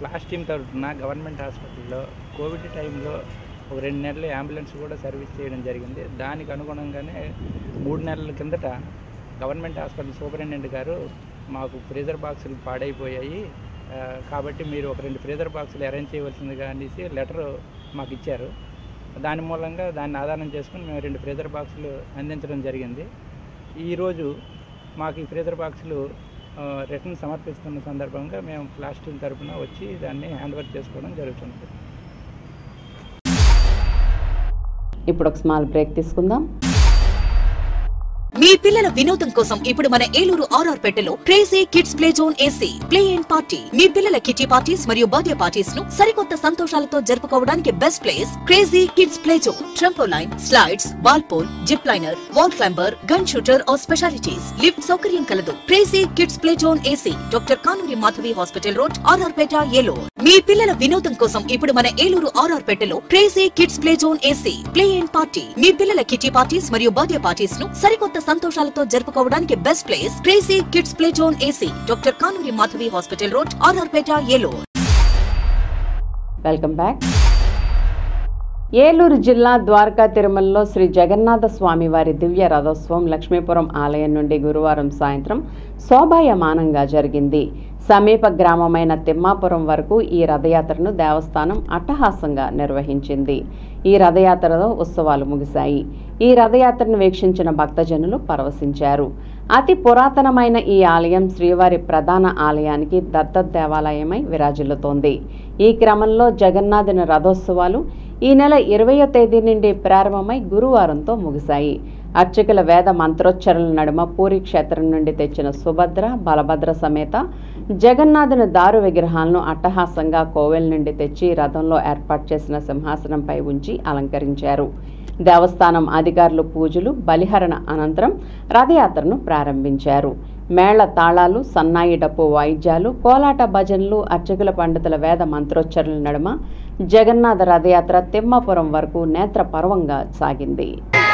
Speaker 12: ఫ్లాష్ టీమ్ తరఫున గవర్నమెంట్ హాస్పిటల్లో కోవిడ్ టైంలో ఒక రెండు నెలలు అంబులెన్స్ కూడా సర్వీస్ చేయడం జరిగింది. దానికి అనుగుణంగానే మూడు నెలల కిందట గవర్నమెంట్ హాస్పిటల్ సూపరింటెండెంట్ గారు మాకు ఫ్రీజర్ బాక్సులు పాడైపోయాయి కాబట్టి మీరు ఒక రెండు ఫ్రీజర్ బాక్సులు అరేంజ్ చేయవలసిందిగా అనేసి లెటర్ మాకు ఇచ్చారు. దాని మూలంగా దాన్ని ఆధారం చేసుకుని మేము రెండు ఫ్రీజర్ బాక్సులు అందించడం జరిగింది. ఈరోజు మాకు ఈ ఫ్రీజర్ బాక్సులు రిటర్న్ సమర్పిస్తున్న సందర్భంగా మేము ఫ్లాష్ టీమ్ తరఫున వచ్చి దాన్ని హ్యాండ్ ఓవర్ చేసుకోవడం జరుగుతుంది.
Speaker 1: ఇప్పుడు ఒక స్మాల్ బ్రేక్ తీసుకుందాం.
Speaker 13: మీ పిల్లల వినోదం కోసం ఇప్పుడు మన ఏలూరు ఆర్ఆర్ పెట్టెలో crazy kids play zone AC play and party. మీ పిల్లల కిటీ పార్టీస్ మరియు బర్త్డే పార్టీస్ ను సరికొత్త సంతోషాలతో జరుపుకోవడానికి best place crazy kids play zone. Trampoline, slides, ball pole, zip liner, wall climber, gun shooter are specialities, lift సౌకర్యం కలదు. Crazy kids play zone AC doctor Kanuri Madhavi hospital road, RR Peta, Eluru. మీ పిల్లల వినోదం కోసం ఇప్పుడు మన ఏలూరు ఆర్ఆర్ పెట్టెలో crazy kids play zone AC play and party. మీ పిల్లల కిటీ పార్టీస్ మరియు బర్త్డే పార్టీస్ ను సరికొత్త సంతోషాలతో జరుపుకోవడానికి best place crazy kids play zone AC doctor Kanuri Madhavi hospital road, RR Peta, Eluru.
Speaker 1: Welcome back. Eluru జిల్లా ద్వారకా తిరుమలలో శ్రీ జగన్నాథ స్వామి వారి దివ్య రథోత్సవం లక్ష్మీపురం ఆలయం నుండి గురువారం సాయంత్రం శోభాయమానంగా జరిగింది. సమీప గ్రామమైన తిమ్మాపురం వరకు ఈ రథయాత్రను దేవస్థానం అట్టహాసంగా నిర్వహించింది. ఈ రథయాత్రలో ఉత్సవాలు ముగిశాయి. ఈ రథయాత్రను వీక్షించిన భక్తజనులు పరవశించారు. అతి పురాతనమైన ఈ ఆలయం శ్రీవారి ప్రధాన ఆలయానికి దత్తత దేవాలయమై విరాజిల్లుతోంది. ఈ క్రమంలో జగన్నాథుని రథోత్సవాలు ఈ నెల ఇరవయో తేదీ నుండి ప్రారంభమై గురువారంతో ముగిశాయి. అర్చకుల వేద మంత్రోచ్చరణల నడుమ పూరి క్షేత్రం నుండి తెచ్చిన సుభద్ర, బలభద్ర సమేత జగన్నాథుని దారు విగ్రహాలను అట్టహాసంగా కోవెల నుండి తెచ్చి రథంలో ఏర్పాటు చేసిన సింహాసనంపై ఉంచి అలంకరించారు. దేవస్థానం అధికారులు పూజలు, బలిహరణ అనంతరం రథయాత్రను ప్రారంభించారు. మేళ తాళాలు, సన్నాయి డప్పు వాయిద్యాలు, కోలాట భజనలు, అర్చకుల పండితుల వేద మంత్రోచ్చరణల నడుమ జగన్నాథ రథయాత్ర తిమ్మాపురం వరకు నేత్ర పర్వంగా సాగింది.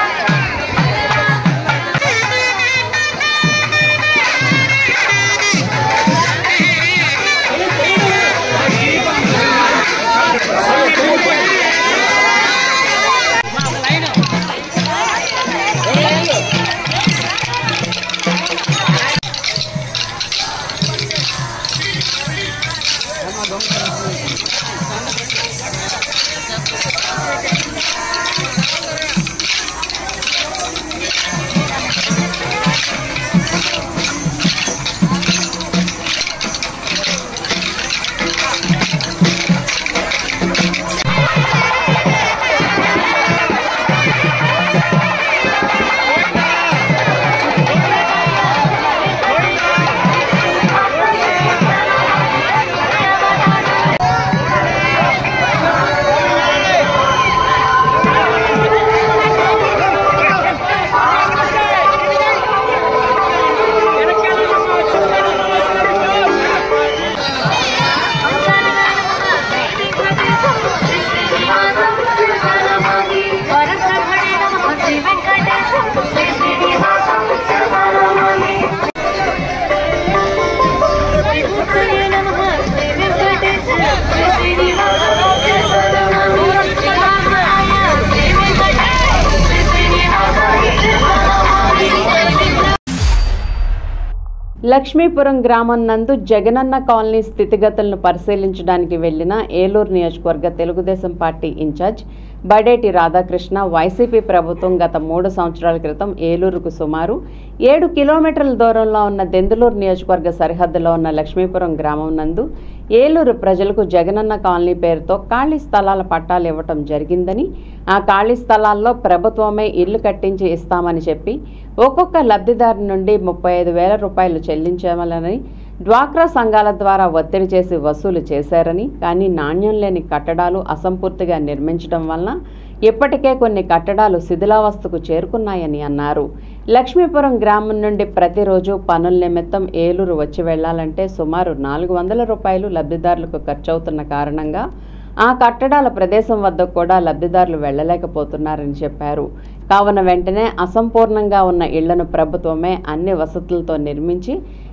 Speaker 1: లక్ష్మీపురం గ్రామం నందు జగనన్న కాలనీ స్థితిగతులను పరిశీలించడానికి వెళ్లిన ఏలూరు నియోజకవర్గ Telugu Desam party incharge Badeti Radhakrishna YCP ప్రభుత్వం గత మూడు సంవత్సరాల క్రితం ఏలూరుకు సుమారు ఏడు కిలోమీటర్ల దూరంలో ఉన్న దెందులూరు నియోజకవర్గ సరిహద్దులో ఉన్న లక్ష్మీపురం గ్రామం నందు ఏలూరు ప్రజలకు జగనన్న కాలనీ పేరుతో ఖాళీ స్థలాల పట్టాలు ఇవ్వటం జరిగిందని, ఆ ఖాళీ స్థలాల్లో ప్రభుత్వమే ఇల్లు కట్టించి ఇస్తామని చెప్పి ఒక్కొక్క లబ్ధిదారు నుండి ముప్పై ఐదు వేల రూపాయలు చెల్లించాలని డ్వాక్రా సంఘాల ద్వారా ఒత్తిడి చేసి వసూలు చేశారని, కానీ నాణ్యం లేని కట్టడాలు అసంపూర్తిగా నిర్మించడం వలన ఇప్పటికే కొన్ని కట్టడాలు శిథిలావస్థకు చేరుకున్నాయని అన్నారు. లక్ష్మీపురం గ్రామం నుండి ప్రతిరోజు పనుల నిమిత్తం ఏలూరు వచ్చి వెళ్లాలంటే సుమారు నాలుగు వందల రూపాయలు లబ్ధిదారులకు ఖర్చవుతున్న కారణంగా ఆ కట్టడాల ప్రదేశం వద్ద కూడా లబ్ధిదారులు వెళ్లలేకపోతున్నారని చెప్పారు. కావున వెంటనే అసంపూర్ణంగా ఉన్న ఇళ్లను ప్రభుత్వమే అన్ని వసతులతో నిర్మించి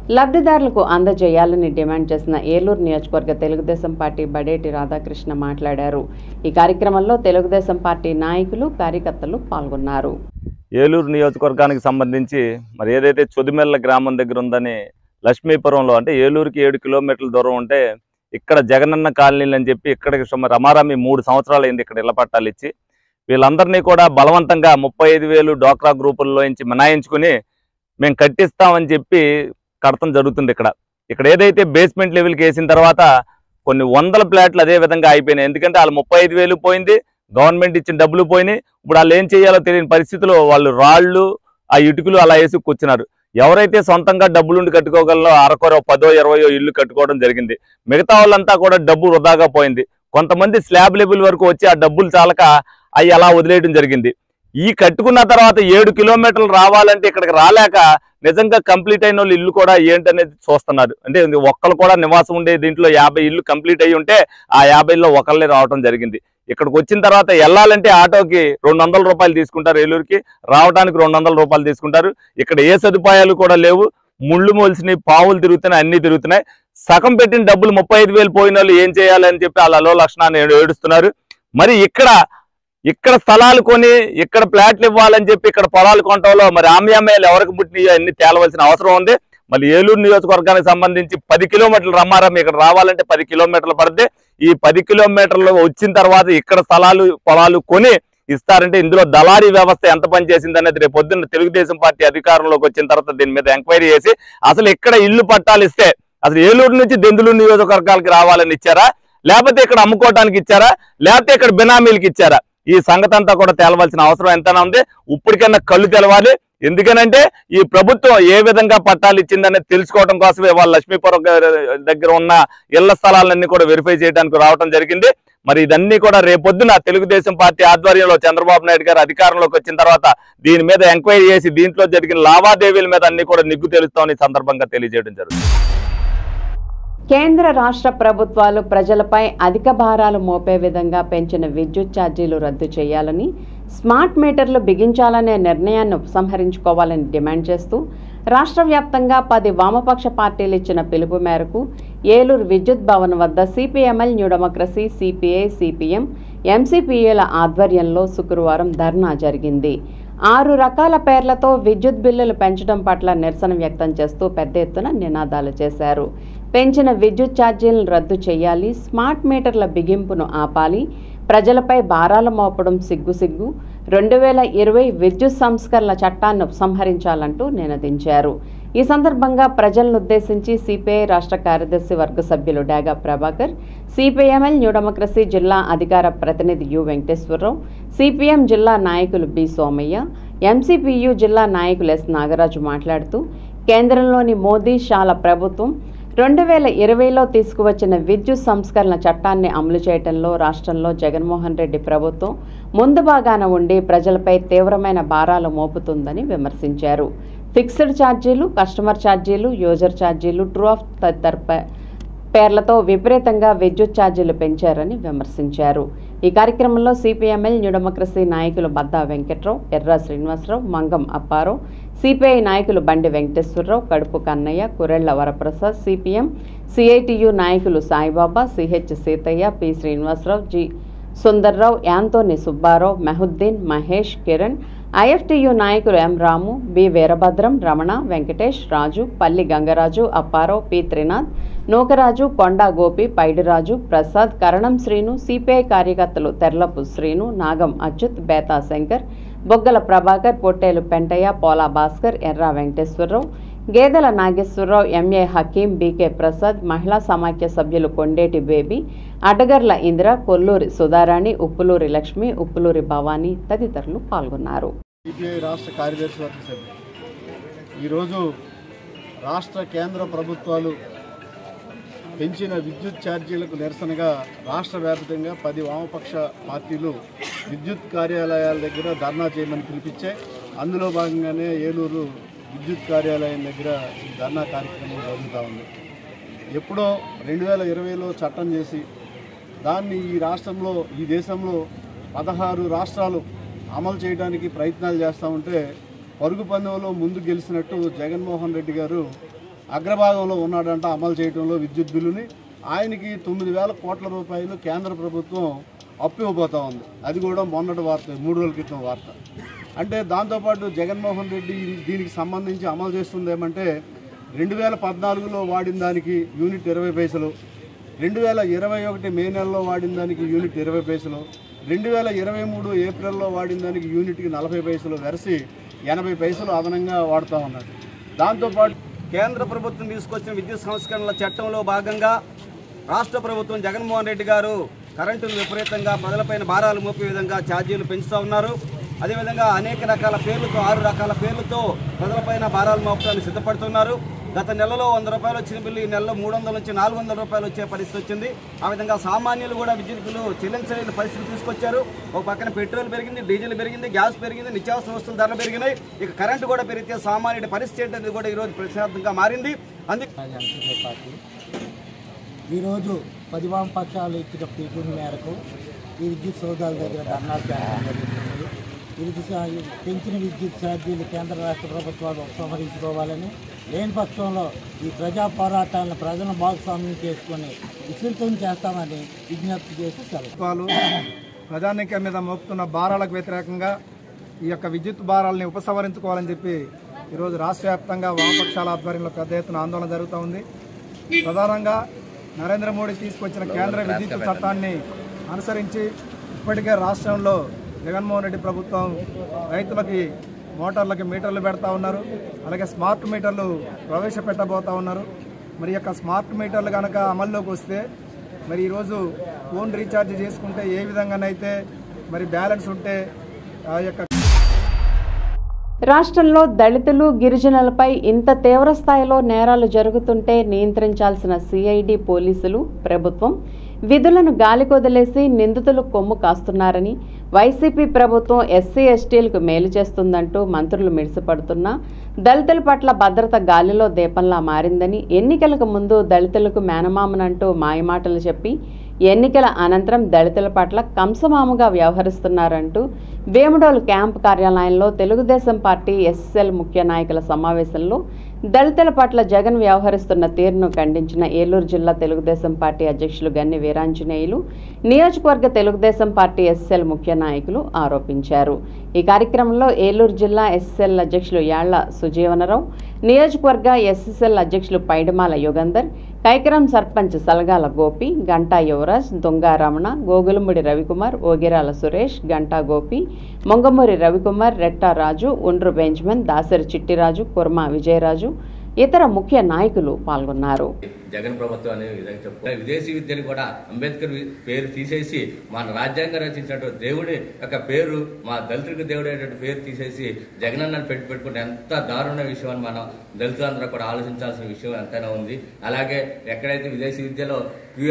Speaker 1: లబ్ధిదారులకు అందజేయాలని డిమాండ్ చేసిన ఏలూరు నియోజకవర్గ తెలుగుదేశం పార్టీ బడేటి రాధాకృష్ణ మాట్లాడారు. ఈ కార్యక్రమంలో తెలుగుదేశం పార్టీ నాయకులు, కార్యకర్తలు పాల్గొన్నారు.
Speaker 14: ఏలూరు నియోజకవర్గానికి సంబంధించి మరి ఏదైతే చొదిమెల్ల గ్రామం దగ్గర ఉందని లక్ష్మీపురంలో అంటే ఏలూరుకి ఏడు కిలోమీటర్ల దూరం ఉంటే ఇక్కడ జగనన్న కాలనీలు అని చెప్పి ఇక్కడికి సుమారు రమారామి మూడు సంవత్సరాలు అయింది ఇక్కడ ఇళ్ల పట్టాలు ఇచ్చి. వీళ్ళందరినీ కూడా బలవంతంగా ముప్పై ఐదు వేలు డోక్రా గ్రూపుల్లో నుంచి మినాయించుకుని మేము కట్టిస్తామని చెప్పి కడతం జరుగుతుంది. ఇక్కడ ఇక్కడ ఏదైతే బేస్మెంట్ లెవెల్కి వేసిన తర్వాత కొన్ని వందల ప్లాట్లు అదే విధంగా అయిపోయినాయి. ఎందుకంటే వాళ్ళు ముప్పై ఐదు వేలు పోయింది, గవర్నమెంట్ ఇచ్చిన డబ్బులు పోయినాయి. ఇప్పుడు వాళ్ళు ఏం చేయాలో తెలియని పరిస్థితిలో వాళ్ళు రాళ్ళు ఆ ఇటుకలు అలా వేసి కూర్చున్నారు. ఎవరైతే సొంతంగా డబ్బులుండి కట్టుకోగలరో అరకొర పదో ఇరవయో ఇల్లు కట్టుకోవడం జరిగింది. మిగతా వాళ్ళంతా కూడా డబ్బు వృధాగా పోయింది. కొంతమంది స్లాబ్ లెవెల్ వరకు వచ్చి ఆ డబ్బులు చాలక అవి అలా వదిలేయడం జరిగింది. ఈ కట్టుకున్న తర్వాత ఏడు కిలోమీటర్లు రావాలంటే ఇక్కడికి రాలేక నిజంగా కంప్లీట్ అయిన వాళ్ళు ఇల్లు కూడా ఏంటనేది చూస్తున్నారు. అంటే ఒక్కరు కూడా నివాసం ఉండే దీంట్లో యాభై ఇల్లు కంప్లీట్ అయ్యి ఉంటే ఆ యాభైలో ఒకళ్ళే రావడం జరిగింది. ఇక్కడికి వచ్చిన తర్వాత వెళ్ళాలంటే ఆటోకి రెండు వందల రూపాయలు తీసుకుంటారు, ఏలూరుకి రావడానికి రెండు వందల రూపాయలు తీసుకుంటారు. ఇక్కడ ఏ సదుపాయాలు కూడా లేవు. ముళ్ళు మొలిసినాయి, పావులు తిరుగుతున్నాయి, అన్ని తిరుగుతున్నాయి. సగం పెట్టిన డబ్బులు ముప్పై ఐదు వేలు పోయిన వాళ్ళు ఏం చేయాలని చెప్పి వాళ్ళలో లక్షణాన్ని ఏడుస్తున్నారు. మరి ఇక్కడ ఇక్కడ స్థలాలు కొని ఇక్కడ ప్లాట్లు ఇవ్వాలని చెప్పి ఇక్కడ పొలాలు కొనటంలో మరి ఆమ్యామ్యాలు ఎవరికి పుట్టినాయో అన్ని తేలవలసిన అవసరం ఉంది. మళ్ళీ ఏలూరు నియోజకవర్గానికి సంబంధించి పది కిలోమీటర్లు రమ్మారం ఇక్కడ రావాలంటే పది కిలోమీటర్లు పడితే ఈ పది కిలోమీటర్లు వచ్చిన తర్వాత ఇక్కడ స్థలాలు పొలాలు కొని ఇస్తారంటే ఇందులో దళారీ వ్యవస్థ ఎంత పనిచేసింది అనేది రేపు పొద్దున్న తెలుగుదేశం పార్టీ అధికారంలోకి వచ్చిన తర్వాత దీని మీద ఎంక్వైరీ చేసి అసలు ఇక్కడ ఇల్లు పట్టాలు ఇస్తే అసలు ఏలూరు నుంచి దెందులూరు నియోజకవర్గాలకి రావాలని ఇచ్చారా, లేకపోతే ఇక్కడ అమ్ముకోవటానికి ఇచ్చారా, లేకపోతే ఇక్కడ బినామీలకి ఇచ్చారా, ఈ సంగతి అంతా కూడా తేలవలసిన అవసరం ఎంతైనా ఉంది. ఇప్పటికైనా కళ్ళు తెలవాలి. ఎందుకనంటే ఈ ప్రభుత్వం ఏ విధంగా పట్టాలు ఇచ్చిందనేది తెలుసుకోవడం కోసమే వాళ్ళ లక్ష్మీపురం దగ్గర ఉన్న ఇళ్ల స్థలాలన్నీ కూడా వెరిఫై చేయడానికి రావడం జరిగింది. మరి ఇదన్నీ కూడా రేపొద్దున తెలుగుదేశం పార్టీ ఆధ్వర్యంలో చంద్రబాబు నాయుడు గారు అధికారంలోకి వచ్చిన తర్వాత దీని మీద ఎంక్వైరీ చేసి దీంట్లో జరిగిన లావాదేవీల మీద అన్ని కూడా నిగ్గు తెలుస్తామని సందర్భంగా తెలియజేయడం జరుగుతుంది.
Speaker 1: కేంద్ర రాష్ట్ర ప్రభుత్వాలు ప్రజలపై అధిక భారాలు మోపే విధంగా పెంచిన విద్యుత్ ఛార్జీలు రద్దు చేయాలని, స్మార్ట్ మీటర్లు బిగించాలనే నిర్ణయాన్ని ఉపసంహరించుకోవాలని డిమాండ్ చేస్తూ రాష్ట్ర వ్యాప్తంగా పది వామపక్ష పార్టీలు ఇచ్చిన పిలుపు మేరకు ఏలూరు విద్యుత్ భవన్ వద్ద CPML new democracy, CPI, CPM, ఎంసీపీఏల ఆధ్వర్యంలో శుక్రవారం ధర్నా జరిగింది. ఆరు రకాల పేర్లతో విద్యుత్ బిల్లులు పెంచడం పట్ల నిరసన వ్యక్తం చేస్తూ పెద్ద ఎత్తున నినాదాలు చేశారు. పెంచిన విద్యుత్ ఛార్జీలను రద్దు చేయాలి, స్మార్ట్ మీటర్ల బిగింపును ఆపాలి, ప్రజలపై భారాలు మోపడం సిగ్గు సిగ్గు, రెండు వేల ఇరవై విద్యుత్ సంస్కరణల చట్టాన్ని ఉపసంహరించాలంటూ నినదించారు. ఈ సందర్భంగా ప్రజలను ఉద్దేశించి సిపిఐ రాష్ట్ర కార్యదర్శి వర్గ సభ్యులు Daga Prabhakar, CPML new democracy జిల్లా అధికార ప్రతినిధి యు వెంకటేశ్వరరావు, సిపిఎం జిల్లా నాయకులు బి సోమయ్య, ఎంసీపీయు జిల్లా నాయకులు ఎస్ నాగరాజు మాట్లాడుతూ కేంద్రంలోని మోదీ షాల ప్రభుత్వం రెండు వేల ఇరవైలో తీసుకువచ్చిన విద్యుత్ సంస్కరణ చట్టాన్ని అమలు చేయడంలో రాష్ట్రంలో జగన్మోహన్ రెడ్డి ప్రభుత్వం ముందు భాగాన ఉండి ప్రజలపై తీవ్రమైన భారాలు మోపుతుందని విమర్శించారు. ఫిక్స్డ్ ఛార్జీలు, కస్టమర్ ఛార్జీలు, యూజర్ ఛార్జీలు, ట్రూ ఆఫ్ తదితర పేర్లతో విపరీతంగా విద్యుత్ ఛార్జీలు పెంచారని విమర్శించారు. ఈ కార్యక్రమంలో సిపిఎంఎల్ న్యూ డెమోక్రసీ నాయకులు బద్దా వెంకట్రావు, ఎర్రా శ్రీనివాసరావు, మంగం అప్పారావు, సిపిఐ నాయకులు బండి వెంకటేశ్వరరావు, కడుపు కన్నయ్య, కురెళ్ల వరప్రసాద్, సిపిఎం, సిఐటియు నాయకులు Saibaba, CH Seetaiah, P Srinivasarao, G Sundararao, Anthony Subbarao, Mohiuddin, Mahesh, Kiran, IFTU నాయకులు M Ramu, B Veerabhadram, Ramana, Venkatesh, Raju, Palli Gangaraju, Apparao, P Trinath, Nukaraju, Konda Gopi, Paidiraju, Prasad, Karanam Srinu, CPI కార్యకర్తలు తెర్లపు శ్రీను, నాగం అచ్యుత్, బేతా శంకర్, బొగ్గల ప్రభాకర్, పొట్టేలు పెంటయ్య, పోలా భాస్కర్, ఎర్రా వెంకటేశ్వరరావు, గేదెల నాగేశ్వరరావు, ఎంఏ హకీం, బీకే ప్రసాద్, మహిళా సమాఖ్య సభ్యులు కొండేటి బేబీ, అడ్డగర్ల ఇందిర, కొల్లూరి సుధారాణి, ఉప్పులూరి లక్ష్మి, ఉప్పులూరి భవానీ తదితరులు పాల్గొన్నారు.
Speaker 15: సిపిఐ రాష్ట్ర కార్యదర్శి వర్గ సభ్యులు ఈరోజు రాష్ట్ర కేంద్ర ప్రభుత్వాలు పెంచిన విద్యుత్ ఛార్జీలకు నిరసనగా రాష్ట్ర వ్యాప్తంగా పది వామపక్ష పార్టీలు విద్యుత్ కార్యాలయాల దగ్గర ధర్నా చేయమని పిలిపించాయి. అందులో భాగంగానే ఏలూరు విద్యుత్ కార్యాలయం దగ్గర ఈ ధర్నా కార్యక్రమం జరుగుతూ ఉంది. ఎప్పుడో రెండు వేల ఇరవైలో చట్టం చేసి దాన్ని ఈ రాష్ట్రంలో ఈ దేశంలో పదహారు రాష్ట్రాలు అమలు చేయడానికి ప్రయత్నాలు చేస్తూ ఉంటే పరుగు పందెంలో ముందు గెలిచినట్టు జగన్మోహన్ రెడ్డి గారు అగ్రభాగంలో ఉన్నాడంట అమలు చేయడంలో విద్యుత్ బిల్లుని. ఆయనకి తొమ్మిది వేల కోట్ల రూపాయలు కేంద్ర ప్రభుత్వం అప్పు ఇవ్వబోతా ఉంది. అది కూడా మొన్నటి వార్త, మూడు రోజుల క్రితం వార్త. అంటే దాంతోపాటు జగన్మోహన్ రెడ్డి దీనికి సంబంధించి అమలు చేస్తుంది ఏమంటే రెండు వేల పద్నాలుగులో వాడిన దానికి యూనిట్ ఇరవై పైసలు, రెండు వేల ఇరవై ఒకటి మే నెలలో వాడిన దానికి యూనిట్ ఇరవై పైసలు, రెండు వేల ఇరవై మూడు ఏప్రిల్లో వాడిన దానికి యూనిట్కి నలభై పైసలు వెరసి ఎనభై పైసలు అదనంగా వాడుతూ ఉన్నారు. దాంతోపాటు కేంద్ర ప్రభుత్వం తీసుకొచ్చిన విద్యుత్ సంస్కరణల చట్టంలో భాగంగా రాష్ట్ర ప్రభుత్వం జగన్మోహన్ రెడ్డి గారు కరెంటును విపరీతంగా ప్రజలపైన భారాలు మోపే విధంగా ఛార్జీలు పెంచుతూ ఉన్నారు. అదేవిధంగా అనేక రకాల పేర్లతో, ఆరు రకాల పేర్లతో ప్రజలపైన భారాలు మోపడానికి సిద్ధపడుతున్నారు. గత నెలలో వంద రూపాయలు వచ్చిన బిల్లు ఈ నెలలో మూడు వందల నుంచి నాలుగు వందల రూపాయలు వచ్చే పరిస్థితి వచ్చింది. ఆ విధంగా సామాన్యులు కూడా విద్యుత్ బిల్లు చెల్లించలేని పరిస్థితి తీసుకొచ్చారు. ఒక పక్కన పెట్రోల్ పెరిగింది, డీజిల్ పెరిగింది, గ్యాస్ పెరిగింది, నిత్యావసర వస్తువుల ధరలు పెరిగినాయి. ఇక కరెంటు కూడా పెరిగితే సామాన్యుడి పరిస్థితి ఏంటనేది కూడా ఈరోజు ప్రశాంతంగా మారింది.
Speaker 16: అందుకే ఈరోజు పది వామపక్షాలు ఇచ్చిన పిలుపు మేరకు ఈ విద్యుత్ సౌదాల దగ్గర ధర్నాలు చేయడం జరుగుతుంది. ఇది పెంచిన విద్యుత్ ఛార్జీలు కేంద్ర రాష్ట్ర ప్రభుత్వాలు ఉపసంహరించుకోవాలని, లేని పక్షంలో ఈ ప్రజా పోరాటాలను ప్రజలను భాగస్వామ్యం చేసుకొని విస్తృతం చేస్తామని విజ్ఞప్తి చేసి సెలవు.
Speaker 10: ప్రజానీకం మీద మోపుతున్న భారాలకు వ్యతిరేకంగా ఈ యొక్క విద్యుత్ భారాలని ఉపసంహరించుకోవాలని చెప్పి ఈరోజు రాష్ట్ర వ్యాప్తంగా వామపక్షాల ఆధ్వర్యంలో పెద్ద ఎత్తున ఆందోళన జరుగుతూ ఉంది. ప్రధానంగా నరేంద్ర మోడీ తీసుకొచ్చిన కేంద్ర విద్యుత్ చట్టాన్ని అనుసరించి ఇప్పటికే రాష్ట్రంలో జగన్మోహన్ రెడ్డి ప్రభుత్వం రైతులకి మోటార్లకి మీటర్లు పెడతా ఉన్నారు. అలాగే స్మార్ట్ మీటర్లు ప్రవేశపెట్టబోతా ఉన్నారు. మరి యొక్క స్మార్ట్ మీటర్లు కనుక అమల్లోకి వస్తే మరి ఈరోజు ఫోన్ రీఛార్జ్ చేసుకుంటే ఏ విధంగానైతే మరి బ్యాలెన్స్ ఉంటే ఆ యొక్క
Speaker 1: రాష్ట్రంలో దళితులు, గిరిజనులపై ఇంత తీవ్ర స్థాయిలో నేరాలు జరుగుతుంటే నియంత్రించాల్సిన సిఐడి పోలీసులు, ప్రభుత్వం విధులను గాలికొదిలేసి నిందితులు కొమ్ము కాస్తున్నారని, వైసీపీ ప్రభుత్వం ఎస్సీ ఎస్టీలకు మేలు చేస్తుందంటూ మంత్రులు మిడిసిపడుతున్నా దళితుల పట్ల భద్రత గాలిలో దీపంలా మారిందని, ఎన్నికలకు ముందు దళితులకు మేనమామనంటూ మాయమాటలు చెప్పి ఎన్నికల అనంతరం దళితుల పట్ల కంసమాముగా వ్యవహరిస్తున్నారంటూ వేముడోలు క్యాంపు కార్యాలయంలో తెలుగుదేశం పార్టీ ఎస్ఎల్ ముఖ్య నాయకుల సమావేశంలో దళితుల పట్ల జగన్ వ్యవహరిస్తున్న తీరును ఖండించిన ఏలూరు జిల్లా తెలుగుదేశం పార్టీ అధ్యక్షులు గన్ని వీరాంజనేయులు, నియోజకవర్గ తెలుగుదేశం పార్టీ ఎస్ఎల్ ముఖ్య నాయకులు ఆరోపించారు. ఈ కార్యక్రమంలో ఏలూరు జిల్లా ఎస్ఎల్ అధ్యక్షులు యాళ్ల సుజీవనరావు, నియోజకవర్గ ఎస్ఎస్ఎల్ అధ్యక్షులు పైడమాల యుగంధర్, కైకరం సర్పంచ్ సలగాల గోపి, గంటా యువరాజ్, దొంగ రమణ, గోగులముడి రవికుమార్, ఓగిరాల సురేష్, గంటా గోపి, మొంగమూరి రవికుమార్, రెట్టా రాజు, ఉండ్రు బెంజమిన్, దాసరి చిట్టిరాజు, కుర్మా విజయరాజు, ఇతర ముఖ్య నాయకులు పాల్గొన్నారు.
Speaker 17: జగన్ ప్రభుత్వం అనే విధంగా చెప్పు విదేశీ విద్యను కూడా అంబేద్కర్ పేరు తీసేసి మన రాజ్యాంగం రచించినటువంటి దేవుడి యొక్క పేరు, మా దళితుడికి దేవుడు అనేటువంటి పేరు తీసేసి జగనన్నను పెట్టి పెట్టుకుంటే ఎంత దారుణ విషయం అని మనం దళితులందరూ కూడా ఆలోచించాల్సిన విషయం ఎంతైనా ఉంది. అలాగే ఎక్కడైతే విదేశీ విద్యలో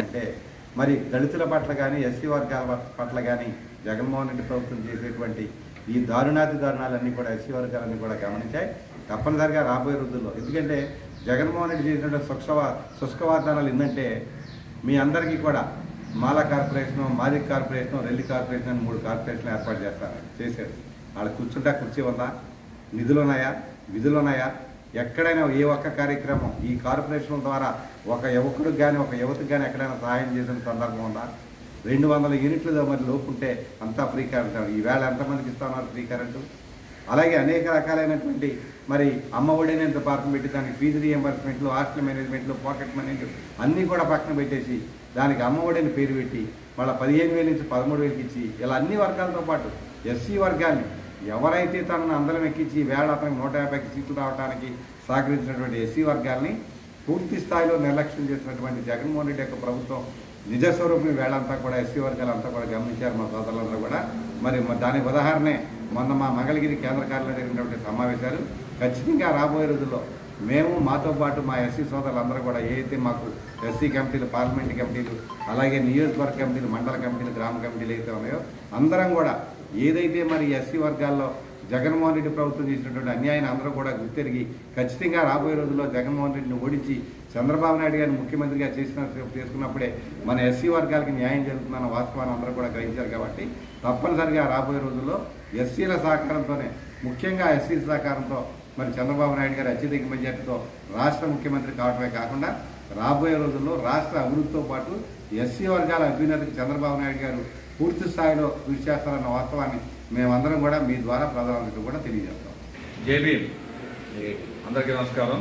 Speaker 18: మరి దళితుల పట్ల కానీ ఎస్సీ వర్గాల పట్ల కానీ జగన్మోహన్ రెడ్డి ప్రభుత్వం చేసేటువంటి ఈ దారుణాతి దారుణాలన్నీ కూడా ఎస్సీ వర్గాలన్నీ కూడా గమనించాయి. తప్పనిసరిగా రాబోయే రోజుల్లో, ఎందుకంటే జగన్మోహన్ రెడ్డి చేసినటువంటి శుష్క శుష్క వాగ్దానాలు ఏంటంటే మీ అందరికీ కూడా Mala corporation, Madiga corporation, Relli corporation అని మూడు కార్పొరేషన్లు ఏర్పాటు చేస్తారు చేశారు. వాళ్ళు కూర్చుంటా కుర్చీ ఉందా, నిధులు ఉన్నాయా, విధులు ఉన్నాయా, ఎక్కడైనా ఏ ఒక్క కార్యక్రమం ఈ కార్పొరేషన్ల ద్వారా ఒక యువకుడికి కానీ ఒక యువతికి కానీ ఎక్కడైనా సహాయం చేసిన సందర్భం ఉందా? రెండు వందల యూనిట్లు మరి లోపుంటే అంతా ఫ్రీ కరెంట్. ఈవేళ ఎంతమందికి ఇస్తా ఉన్నారు ఫ్రీ కరెంటు? అలాగే అనేక రకాలైనటువంటి మరి అమ్మ ఒడిని ఎంత పార్టీ పెట్టి దానికి ఫీజు రియంబర్స్మెంట్లు, హాస్టల్ మేనేజ్మెంట్లు, పాకెట్ మేనేజ్మెంట్ అన్నీ కూడా పక్కన పెట్టేసి దానికి అమ్మ ఒడిని పేరు పెట్టి మళ్ళీ పదిహేను వేల నుంచి పదమూడు వేలకి ఇచ్చి ఇలా అన్ని వర్గాలతో పాటు ఎస్సీ వర్గాన్ని ఎవరైతే తనను అందరం ఎక్కించి వేళ అతనికి నూట యాభైకి సీట్లు రావడానికి సహకరించినటువంటి ఎస్సీ వర్గాల్ని పూర్తి స్థాయిలో నిర్లక్ష్యం చేసినటువంటి జగన్మోహన్ రెడ్డి యొక్క ప్రభుత్వం నిజస్వరూపం వేళంతా కూడా ఎస్సీ వర్గాలంతా కూడా గమనించారు మా సోదరులందరూ కూడా. మరి దానికి ఉదాహరణే మొన్న మా మంగళగిరి కేంద్ర కార్యాలయంలో జరిగినటువంటి సమావేశాలు. ఖచ్చితంగా రాబోయే రోజుల్లో మేము మాతో పాటు మా ఎస్సీ సోదరులందరూ కూడా ఏదైతే మాకు ఎస్సీ కమిటీలు, పార్లమెంట్ కమిటీలు, అలాగే నియోజకవర్గ కమిటీలు, మండల కమిటీలు, గ్రామ కమిటీలు అయితే ఉన్నాయో అందరం కూడా ఏదైతే మరి ఎస్సీ వర్గాల్లో జగన్మోహన్ రెడ్డి ప్రభుత్వం చేసినటువంటి అన్యాయాన్ని అందరూ కూడా గుర్తెరిగి ఖచ్చితంగా రాబోయే రోజుల్లో జగన్మోహన్ రెడ్డిని ఓడించి చంద్రబాబు నాయుడు గారిని ముఖ్యమంత్రిగా చేసిన చేసుకున్నప్పుడే మన ఎస్సీ వర్గాలకి న్యాయం జరుగుతుందన్న వాస్తవాన్ని అందరూ కూడా గ్రహించారు. కాబట్టి తప్పనిసరిగా రాబోయే రోజుల్లో ఎస్సీల సహకారంతోనే, ముఖ్యంగా ఎస్సీల సహకారంతో మరి చంద్రబాబు నాయుడు గారు అత్యధిక మెజార్టీతో రాష్ట్ర ముఖ్యమంత్రి కావడమే కాకుండా రాబోయే రోజుల్లో రాష్ట్ర అభివృద్ధితో పాటు ఎస్సీ వర్గాల అభ్యున్నతికి చంద్రబాబు నాయుడు గారు పూర్తి స్థాయిలో కృషి చేస్తారన్న వాస్తవాన్ని మేమందరం కూడా మీ ద్వారా ప్రజలందరికీ కూడా తెలియజేస్తాం.
Speaker 19: జేబీ అందరికీ నమస్కారం.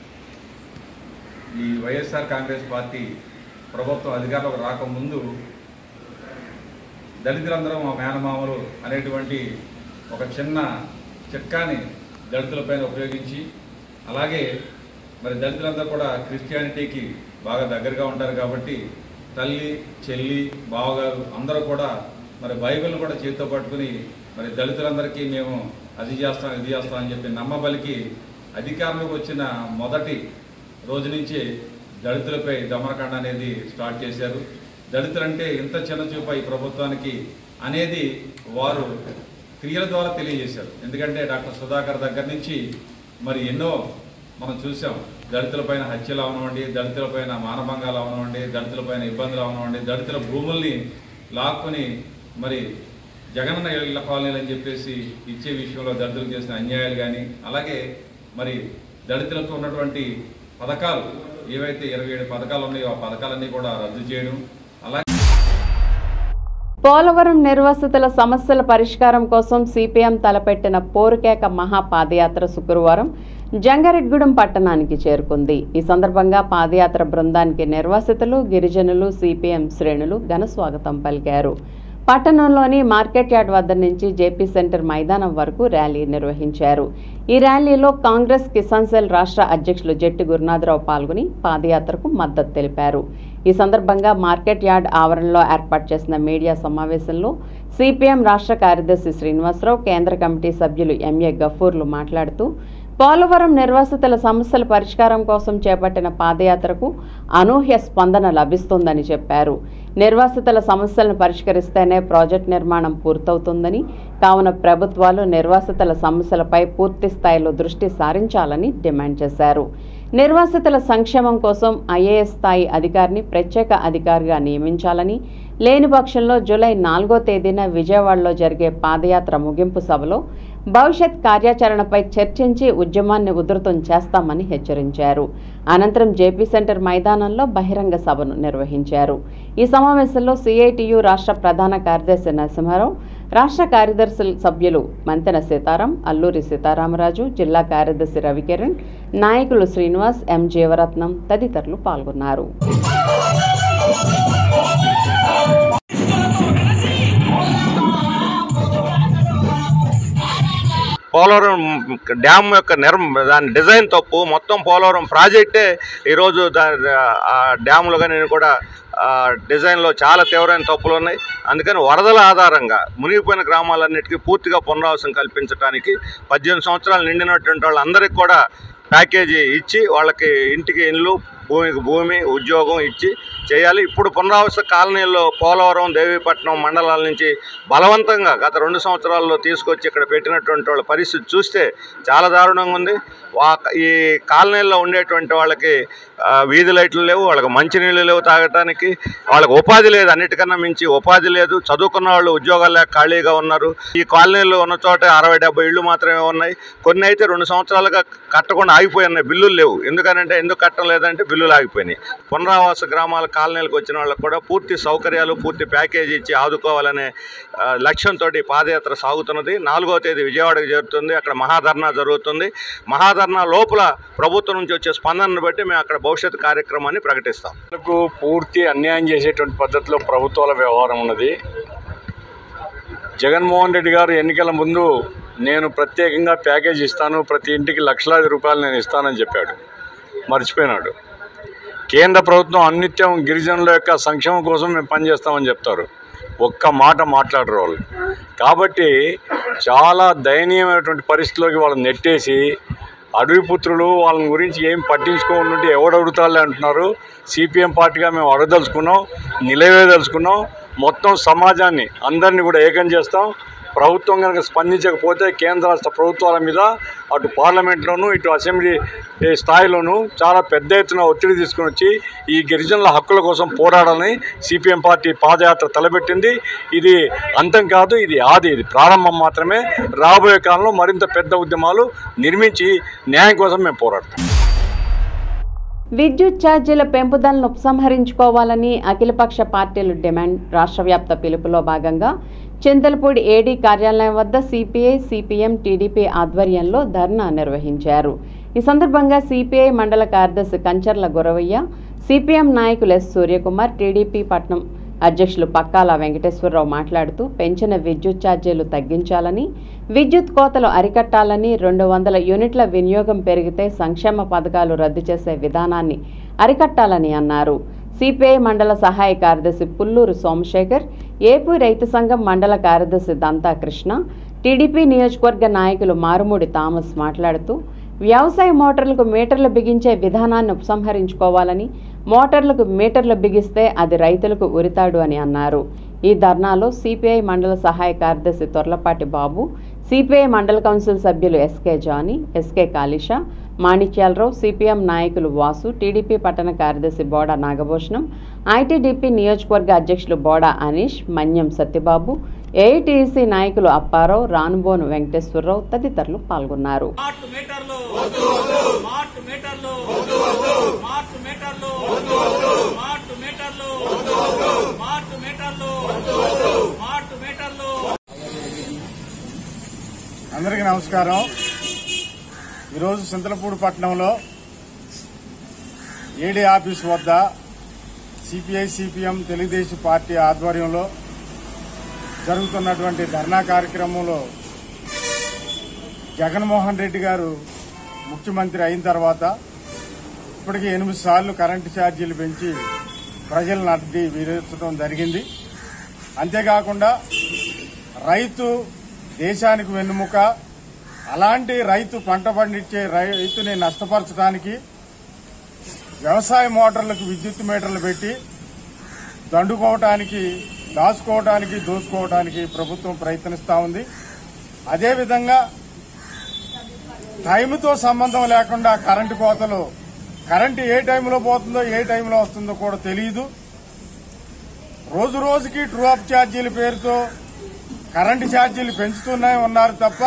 Speaker 19: ఈ వైఎస్ఆర్ కాంగ్రెస్ పార్టీ ప్రభుత్వం అధికారంలోకి రాకముందు దళితులందరూ మా మేనమామలు అనేటువంటి ఒక చిన్న చిట్కాని దళితులపైన ఉపయోగించి, అలాగే మరి దళితులందరూ కూడా క్రిస్టియానిటీకి బాగా దగ్గరగా ఉంటారు కాబట్టి తల్లి చెల్లి బావగారు అందరూ కూడా మరి బైబిల్ని కూడా చేతితో పట్టుకుని మరి దళితులందరికీ మేము అది చేస్తాం ఇది చేస్తాం అని చెప్పి నమ్మబలికి అధికారంలోకి వచ్చిన మొదటి రోజు నుంచి దళితులపై దమనకాండ అనేది స్టార్ట్ చేశారు. దళితులంటే ఇంత చిన్న చూపు ఈ ప్రభుత్వానికి అనేది వారు క్రియల ద్వారా తెలియజేశారు. ఎందుకంటే డాక్టర్ సుధాకర్ దగ్గర నుంచి మరి ఎన్నో మనం చూసాం. దళితులపైన హత్యలు అవనివ్వండి, దళితులపైన మానభంగాలు అవనివ్వండి, దళితులపైన ఇబ్బందులు అవనివ్వండి, దళితుల భూముల్ని లాక్కుని మరి జగనన్న ఇళ్ల కాలనీలు అని చెప్పేసి ఇచ్చే విషయంలో దళితులకు చేసిన అన్యాయాలు కానీ, అలాగే మరి దళితులకు ఉన్నటువంటి పథకాలు ఏవైతే ఇరవై ఏడు పథకాలు ఉన్నాయో ఆ పథకాలన్నీ కూడా రద్దు చేయడం, అలాగే
Speaker 1: పోలవరం నిర్వాసితుల సమస్యల పరిష్కారం కోసం సిపిఎం తలపెట్టిన పోరుకేక మహా పాదయాత్ర శుక్రవారం జంగారెడ్గూడెం పట్టణానికి చేరుకుంది. ఈ సందర్భంగా పాదయాత్ర బృందానికి నిర్వాసితులు, గిరిజనులు, సిపిఎం శ్రేణులు ఘన స్వాగతం పలికారు. పట్టణంలోని మార్కెట్ యార్డ్ వద్ద నుంచి జేపీ సెంటర్ మైదానం వరకు ర్యాలీ నిర్వహించారు. ఈ ర్యాలీలో కాంగ్రెస్ కిసాన్ సెల్ రాష్ట్ర అధ్యక్షులు జెట్టి గురునాథరావు పాల్గొని పాదయాత్రకు మద్దతు తెలిపారు. ఈ సందర్భంగా మార్కెట్ యార్డ్ ఆవరణలో ఏర్పాటు చేసిన మీడియా సమావేశంలో సిపిఎం రాష్ట్ర కార్యదర్శి శ్రీనివాసరావు, కేంద్ర కమిటీ సభ్యులు ఎంఏ గఫూర్లు మాట్లాడుతూ పోలవరం నిర్వాసితుల సమస్యల పరిష్కారం కోసం చేపట్టిన పాదయాత్రకు అనూహ్య స్పందన లభిస్తుందని చెప్పారు. నిర్వాసితుల సమస్యలను పరిష్కరిస్తేనే ప్రాజెక్టు నిర్మాణం పూర్తవుతుందని, కావున ప్రభుత్వాలు నిర్వాసితుల సమస్యలపై పూర్తి స్థాయిలో దృష్టి సారించాలని డిమాండ్ చేశారు. నిర్వాసితుల సంక్షేమం కోసం ఐఏఎస్ స్థాయి అధికారిని ప్రత్యేక అధికారిగా నియమించాలని, లేని పక్షంలో జూలై నాలుగో తేదీన విజయవాడలో జరిగే పాదయాత్ర ముగింపు సభలో భవిష్యత్ కార్యాచరణపై చర్చించి ఉద్యమాన్ని ఉధృతం చేస్తామని హెచ్చరించారు. అనంతరం జేపీ సెంటర్ మైదానంలో బహిరంగ సభను నిర్వహించారు. ఈ సమావేశంలో సిఐటియు రాష్ట్ర ప్రధాన కార్యదర్శి నరసింహారావు, రాష్ట్ర కార్యదర్శి సభ్యులు మంతెన సీతారాం, అల్లూరి సీతారామరాజు, జిల్లా కార్యదర్శి రవికిరణ్, నాయకులు శ్రీనివాస్, ఎం జీవరత్నం తదితరులు పాల్గొన్నారు.
Speaker 20: పోలవరం డ్యామ్ యొక్క నిర్మ దాని డిజైన్ తప్పు, మొత్తం పోలవరం ప్రాజెక్టే ఈరోజు దా డ్యాములు కానీ కూడా డిజైన్లో చాలా తీవ్రమైన తప్పులు ఉన్నాయి. అందుకని వరదల ఆధారంగా మునిగిపోయిన గ్రామాలన్నిటికీ పూర్తిగా పునరావాసం కల్పించడానికి పద్దెనిమిది సంవత్సరాలు నిండినటువంటి వాళ్ళందరికీ కూడా ప్యాకేజీ ఇచ్చి వాళ్ళకి ఇంటికి ఇల్లు, భూమికి భూమి, ఉద్యోగం ఇచ్చి చేయాలి. ఇప్పుడు పునరావాస కాలనీల్లో పోలవరం, దేవీపట్నం మండలాల నుంచి బలవంతంగా గత రెండు సంవత్సరాల్లో తీసుకొచ్చి ఇక్కడ పెట్టినటువంటి వాళ్ళ పరిస్థితి చూస్తే చాలా దారుణంగా ఉంది. ఈ కాలనీల్లో ఉండేటువంటి వాళ్ళకి వీధి లైట్లు లేవు, వాళ్ళకి మంచినీళ్ళు లేవు తాగటానికి, వాళ్ళకి ఉపాధి లేదు, అన్నిటికన్నా మించి ఉపాధి లేదు. చదువుకున్న వాళ్ళు ఉద్యోగాలు లేక ఖాళీగా ఉన్నారు. ఈ కాలనీలో ఉన్న చోట అరవై డెబ్బై ఇళ్ళు మాత్రమే ఉన్నాయి. కొన్ని అయితే రెండు సంవత్సరాలుగా కట్టకుండా ఆగిపోయి ఉన్నాయి, బిల్లులు లేవు. ఎందుకనంటే ఎందుకు కట్టడం లేదంటే బిల్లులు ఆగిపోయినాయి. పునరావాస గ్రామాల కాలనీలకు వచ్చిన వాళ్ళకు కూడా పూర్తి సౌకర్యాలు, పూర్తి ప్యాకేజీ ఇచ్చి ఆదుకోవాలనే లక్ష్యంతో పాదయాత్ర సాగుతున్నది. నాలుగో తేదీ విజయవాడకు చేరుతుంది. అక్కడ మహాధర్నా జరుగుతుంది. మహాధర్నా లోపల ప్రభుత్వం నుంచి వచ్చే స్పందనను బట్టి మేము అక్కడ భవిష్యత్ కార్యక్రమాన్ని ప్రకటిస్తాం.
Speaker 21: పూర్తి అన్యాయం చేసేటువంటి పద్ధతిలో ప్రభుత్వాల వ్యవహారం ఉన్నది. జగన్మోహన్ రెడ్డి గారు ఎన్నికల ముందు నేను ప్రత్యేకంగా ప్యాకేజ్ ఇస్తాను, ప్రతి ఇంటికి లక్షలాది రూపాయలు నేను ఇస్తానని చెప్పాడు. మర్చిపోయినాడు. కేంద్ర ప్రభుత్వం అన్నిత్యం గిరిజనుల యొక్క సంక్షేమం కోసం మేము పనిచేస్తామని చెప్తారు, ఒక్క మాట మాట్లాడరు వాళ్ళు. కాబట్టి చాలా దయనీయమైనటువంటి పరిస్థితిలోకి వాళ్ళని నెట్టేసి అడవిపుత్రులు వాళ్ళని గురించి ఏం పట్టించుకోకుండా ఎవడడుగుతారులే అంటున్నారు. సిపిఎం పార్టీగా మేము అడగదలుచుకున్నాం, నిలవేదలుచుకున్నాం. మొత్తం సమాజాన్ని అందరినీ కూడా ఏకం చేస్తాం. ప్రభుత్వం కనుక స్పందించకపోతే కేంద్ర రాష్ట్ర ప్రభుత్వాల మీద అటు పార్లమెంట్లోనూ ఇటు అసెంబ్లీ స్థాయిలోనూ చాలా పెద్ద ఎత్తున ఒత్తిడి తీసుకుని వచ్చి ఈ గిరిజనుల హక్కుల కోసం పోరాడాలని సిపిఎం పార్టీ పాదయాత్ర తలపెట్టింది. ఇది అంతం కాదు, ఇది ఆది, ఇది ప్రారంభం మాత్రమే. రాబోయే కాలంలో మరింత పెద్ద ఉద్యమాలు నిర్మించి న్యాయం కోసం మేము పోరాడతాం.
Speaker 1: విద్యుత్ ఛార్జీల పెంపుదలను ఉపసంహరించుకోవాలని అఖిలపక్ష పార్టీలు డిమాండ్. రాష్ట్ర వ్యాప్త పిలుపులో భాగంగా చింతలపూడి ఏడీ కార్యాలయం వద్ద సిపిఐ, సిపిఎం, టీడీపీ ఆధ్వర్యంలో ధర్నా నిర్వహించారు. ఈ సందర్భంగా సిపిఐ మండల కార్యదర్శి కంచర్ల గురవయ్య, సిపిఎం నాయకులు ఎస్ సూర్యకుమార్, టీడీపీ పట్నం అధ్యక్షులు పక్కాల వెంకటేశ్వరరావు మాట్లాడుతూ పెంచిన విద్యుత్ ఛార్జీలు తగ్గించాలని, విద్యుత్ కోతలు అరికట్టాలని, రెండు వందల యూనిట్ల వినియోగం పెరిగితే సంక్షేమ పథకాలు రద్దు చేసే విధానాన్ని అరికట్టాలని అన్నారు. సిపిఐ మండల సహాయ కార్యదర్శి పుల్లూరు సోమశేఖర్, ఏపీ రైతు సంఘం మండల కార్యదర్శి దంతా కృష్ణ, టీడీపీ నియోజకవర్గ నాయకులు మారుమూడి థామస్ మాట్లాడుతూ వ్యవసాయ మోటార్లకు మీటర్లు బిగించే విధానాన్ని ఉపసంహరించుకోవాలని, మోటార్లకు మీటర్లు బిగిస్తే అది రైతులకు ఉరితాడు అని అన్నారు. ఈ ధర్నాలో సిపిఐ మండల సహాయ కార్యదర్శి తొర్లపాటి బాబు, సిపిఐ మండల కౌన్సిల్ సభ్యులు SK Johnny, SK Kalisha, Manikyalarao, CPM నాయకులు వాసు, టీడీపీ పట్టణ కార్యదర్శి బోడా నాగభూషణం, ఐటీడీపీ నియోజకవర్గ అధ్యక్షులు బోడా అనీష్, మన్యం సత్యబాబు, ఏఐటీసీ నాయకులు అప్పారావు, రానుబోను వెంకటేశ్వరరావు తదితరులు పాల్గొన్నారు.
Speaker 15: అందరికీ నమస్కారం. ఈరోజు చింతలపూడి పట్టణంలో ఏడీ ఆఫీస్ వద్ద సిపిఐ, సిపిఎం, తెలుగుదేశం పార్టీ ఆధ్వర్యంలో జరుగుతున్నటువంటి ధర్నా కార్యక్రమంలో జగన్మోహన్ రెడ్డి గారు ముఖ్యమంత్రి అయిన తర్వాత ఇప్పటికీ ఎనిమిది సార్లు కరెంటు ఛార్జీలు పెంచి ప్రజలను అడ్డి వీరించడం జరిగింది. అంతేకాకుండా రైతు దేశానికి వెన్నుముక, అలాంటి రైతు పంట పండించే రైతుని నష్టపరచడానికి వ్యవసాయ మోటార్లకు విద్యుత్ మీటర్లు పెట్టి దండుకోవటానికి, దాచుకోవడానికి, దోచుకోవడానికి ప్రభుత్వం ప్రయత్నిస్తూ ఉంది. అదేవిధంగా టైంతో సంబంధం లేకుండా కరెంటు కోతలు, కరెంటు ఏ టైంలో పోతుందో ఏ టైంలో వస్తుందో కూడా తెలియదు. రోజు రోజుకి ట్రూ అప్ ఛార్జీల పేరుతో కరెంటు ఛార్జీలు పెంచుతూనే ఉన్నారు తప్ప